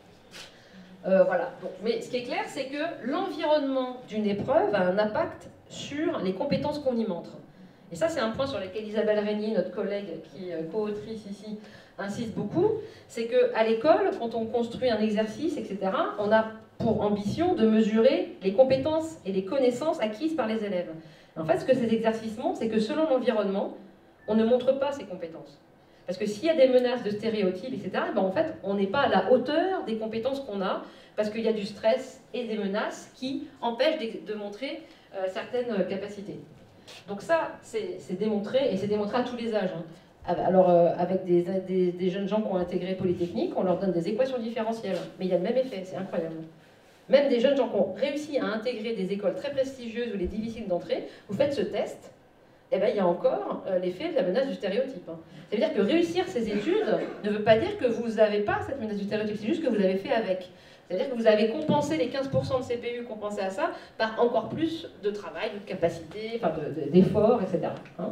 Euh, voilà. Donc, mais ce qui est clair, c'est que l'environnement d'une épreuve a un impact sur les compétences qu'on y montre. Et ça, c'est un point sur lequel Isabelle Régnier, notre collègue qui est co-autrice ici, insiste beaucoup. C'est qu'à l'école, quand on construit un exercice, et cetera, on a pour ambition de mesurer les compétences et les connaissances acquises par les élèves. En fait, ce que ces exercices montrent, c'est que selon l'environnement, on ne montre pas ces compétences. Parce que s'il y a des menaces de stéréotypes, et cetera, ben en fait, on n'est pas à la hauteur des compétences qu'on a, parce qu'il y a du stress et des menaces qui empêchent de, de montrer euh, certaines capacités. Donc ça, c'est démontré, et c'est démontré à tous les âges. Hein. Alors, euh, avec des, des, des jeunes gens qui ont intégré Polytechnique, on leur donne des équations différentielles, mais il y a le même effet, c'est incroyable. Même des jeunes gens qui ont réussi à intégrer des écoles très prestigieuses ou les difficiles d'entrée, vous faites ce test, et bien il y a encore euh, l'effet de la menace du stéréotype. Hein. C'est-à-dire que réussir ces études ne veut pas dire que vous n'avez pas cette menace du stéréotype, c'est juste que vous avez fait avec. C'est-à-dire que vous avez compensé les quinze pour cent de C P U compensés à ça par encore plus de travail, de capacité, enfin d'efforts, de, de, et cetera. Hein.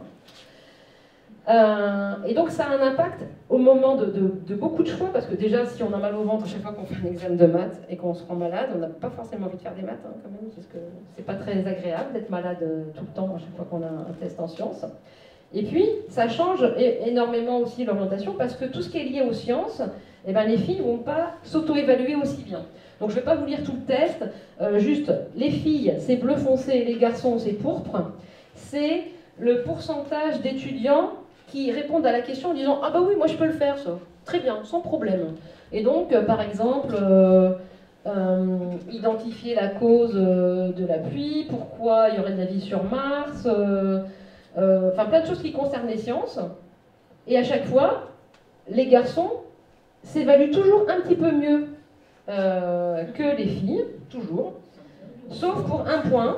Euh, et donc ça a un impact au moment de, de, de beaucoup de choix, parce que déjà si on a mal au ventre à chaque fois qu'on fait un examen de maths et qu'on se rend malade, on n'a pas forcément envie de faire des maths hein, quand même, parce que c'est pas très agréable d'être malade tout le temps à chaque fois qu'on a un test en sciences. Et puis ça change énormément aussi l'orientation, parce que tout ce qui est lié aux sciences, eh ben, les filles ne vont pas s'auto-évaluer aussi bien. Donc je ne vais pas vous lire tout le test, euh, juste les filles c'est bleu foncé, les garçons c'est pourpre. C'est le pourcentage d'étudiants qui répondent à la question en disant « Ah bah oui, moi je peux le faire ça, très bien, sans problème ». Et donc, euh, par exemple, euh, euh, identifier la cause euh, de la pluie, pourquoi il y aurait de la vie sur Mars, euh, euh, enfin plein de choses qui concernent les sciences. Et à chaque fois, les garçons s'évaluent toujours un petit peu mieux euh, que les filles, toujours, sauf pour un point.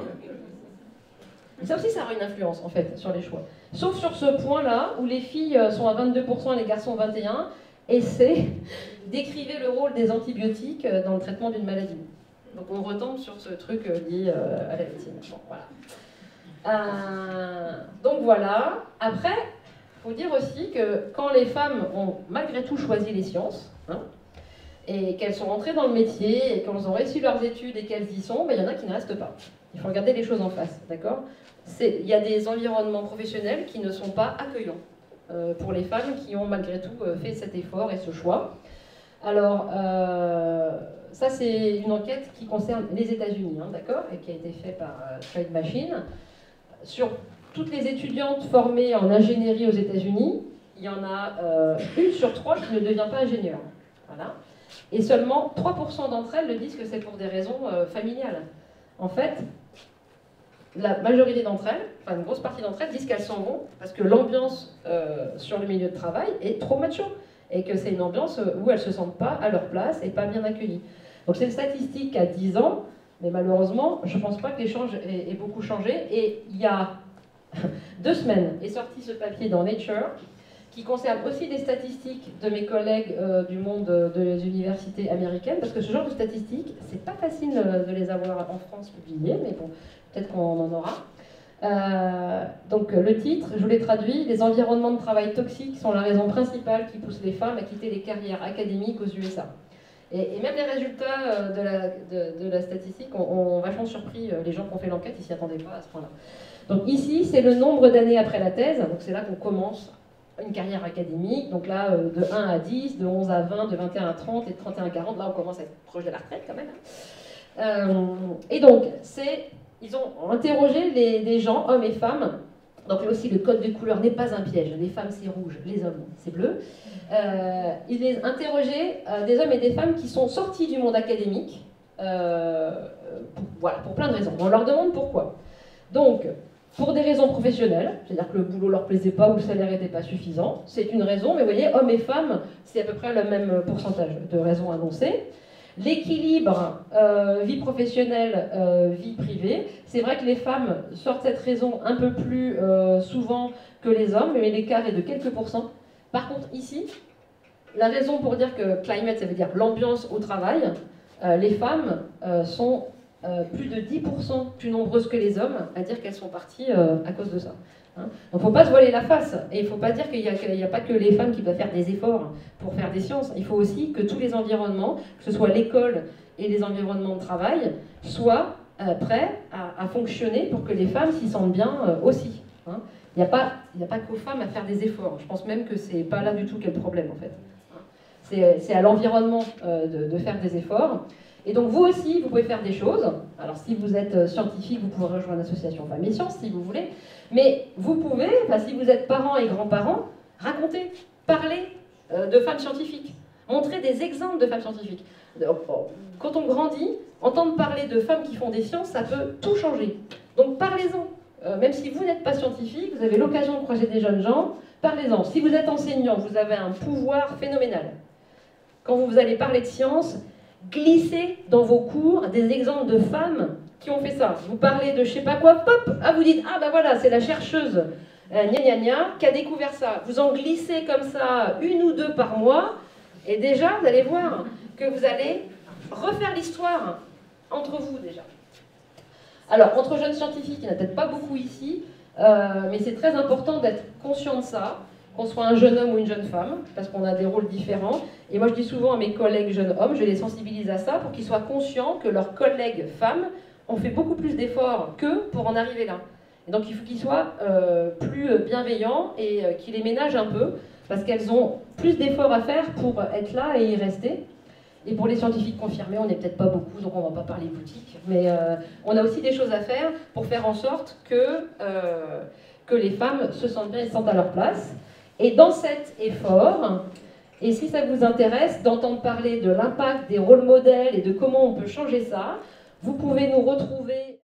Ça aussi, ça aura une influence, en fait, sur les choix. Sauf sur ce point-là, où les filles sont à vingt-deux pour cent et les garçons vingt et un pour cent, et c'est décrivez le rôle des antibiotiques dans le traitement d'une maladie. Donc on retombe sur ce truc lié à la médecine. Bon, voilà. Euh, donc voilà. Après, il faut dire aussi que quand les femmes ont malgré tout choisi les sciences, hein, et qu'elles sont entrées dans le métier, et qu'elles ont réussi leurs études et qu'elles y sont, ben, il y en a qui ne restent pas. Il faut regarder les choses en face, d'accord ? Il y a des environnements professionnels qui ne sont pas accueillants euh, pour les femmes qui ont malgré tout euh, fait cet effort et ce choix. Alors, euh, ça c'est une enquête qui concerne les États-Unis, hein, d'accord, et qui a été faite par euh, Trade Machine. Sur toutes les étudiantes formées en ingénierie aux États-Unis, il y en a euh, une sur trois qui ne devient pas ingénieure. Voilà. Et seulement trois pour cent d'entre elles le disent que c'est pour des raisons euh, familiales. En fait, la majorité d'entre elles, enfin une grosse partie d'entre elles, disent qu'elles s'en vont parce que l'ambiance euh, sur le milieu de travail est trop macho et que c'est une ambiance où elles ne se sentent pas à leur place et pas bien accueillies. Donc c'est une statistique à dix ans, mais malheureusement, je ne pense pas que l'échange ait, ait beaucoup changé. Et il y a deux semaines est sorti ce papier dans Nature qui concerne aussi des statistiques de mes collègues euh, du monde euh, des universités américaines, parce que ce genre de statistiques, c'est pas facile euh, de les avoir en France publiées, mais bon, peut-être qu'on en aura. Euh, donc le titre, je vous l'ai traduit, les environnements de travail toxiques sont la raison principale qui pousse les femmes à quitter les carrières académiques aux U S A. Et, et même les résultats euh, de, la, de, de la statistique ont, ont vachement surpris euh, les gens qui ont fait l'enquête, ils ne s'y attendaient pas à ce point-là. Donc ici, c'est le nombre d'années après la thèse, donc c'est là qu'on commence une carrière académique, donc là euh, de un à dix, de onze à vingt, de vingt et un à trente et de trente et un à quarante, là on commence à être proche de la retraite quand même. Euh, et donc, c'est, ils ont interrogé les, les gens, hommes et femmes, donc là aussi le code de couleur n'est pas un piège, les femmes c'est rouge, les hommes c'est bleu. Euh, ils les interrogeaient euh, des hommes et des femmes qui sont sortis du monde académique, euh, pour, voilà, pour plein de raisons. On leur demande pourquoi. Donc, pour des raisons professionnelles, c'est-à-dire que le boulot ne leur plaisait pas ou le salaire n'était pas suffisant, c'est une raison, mais vous voyez, hommes et femmes, c'est à peu près le même pourcentage de raisons annoncées. L'équilibre euh, vie professionnelle, euh, vie privée, c'est vrai que les femmes sortent cette raison un peu plus euh, souvent que les hommes, mais l'écart est de quelques pourcents. Par contre, ici, la raison pour dire que climate, ça veut dire l'ambiance au travail, euh, les femmes euh, sont Euh, plus de dix pour cent plus nombreuses que les hommes à dire qu'elles sont parties euh, à cause de ça. Hein. Donc il ne faut pas se voiler la face, et il ne faut pas dire qu'il n'y a, a pas que les femmes qui doivent faire des efforts pour faire des sciences. Il faut aussi que tous les environnements, que ce soit l'école et les environnements de travail, soient euh, prêts à, à fonctionner pour que les femmes s'y sentent bien euh, aussi. Hein. Il n'y a pas, il n'y a pas qu'aux femmes à faire des efforts. Je pense même que ce n'est pas là du tout qu'est le problème en fait. C'est à l'environnement euh, de, de faire des efforts. Et donc vous aussi, vous pouvez faire des choses. Alors si vous êtes scientifique, vous pouvez rejoindre l'association Femmes et Sciences si vous voulez. Mais vous pouvez, enfin, si vous êtes parents et grands-parents, raconter, parler euh, de femmes scientifiques. Montrer des exemples de femmes scientifiques. Quand on grandit, entendre parler de femmes qui font des sciences, ça peut tout changer. Donc parlez-en. Euh, même si vous n'êtes pas scientifique, vous avez l'occasion de croiser des jeunes gens, parlez-en. Si vous êtes enseignant, vous avez un pouvoir phénoménal. Quand vous allez parler de science, glissez dans vos cours des exemples de femmes qui ont fait ça. Vous parlez de je sais pas quoi, pop, ah vous dites, ah ben voilà, c'est la chercheuse euh, gna gna gna qui a découvert ça. Vous en glissez comme ça une ou deux par mois, et déjà vous allez voir que vous allez refaire l'histoire entre vous déjà. Alors, entre jeunes scientifiques, il n'y en a peut-être pas beaucoup ici, euh, mais c'est très important d'être conscient de ça, qu'on soit un jeune homme ou une jeune femme, parce qu'on a des rôles différents. Et moi, je dis souvent à mes collègues jeunes hommes, je les sensibilise à ça pour qu'ils soient conscients que leurs collègues femmes ont fait beaucoup plus d'efforts qu'eux pour en arriver là. Et donc, il faut qu'ils soient euh, plus bienveillants et euh, qu'ils les ménagent un peu, parce qu'elles ont plus d'efforts à faire pour être là et y rester. Et pour les scientifiques confirmés, on n'est peut-être pas beaucoup, donc on ne va pas parler boutique. Mais euh, on a aussi des choses à faire pour faire en sorte que, euh, que les femmes se sentent bien et se sentent à leur place. Et dans cet effort, et si ça vous intéresse d'entendre parler de l'impact des rôles modèles et de comment on peut changer ça, vous pouvez nous retrouver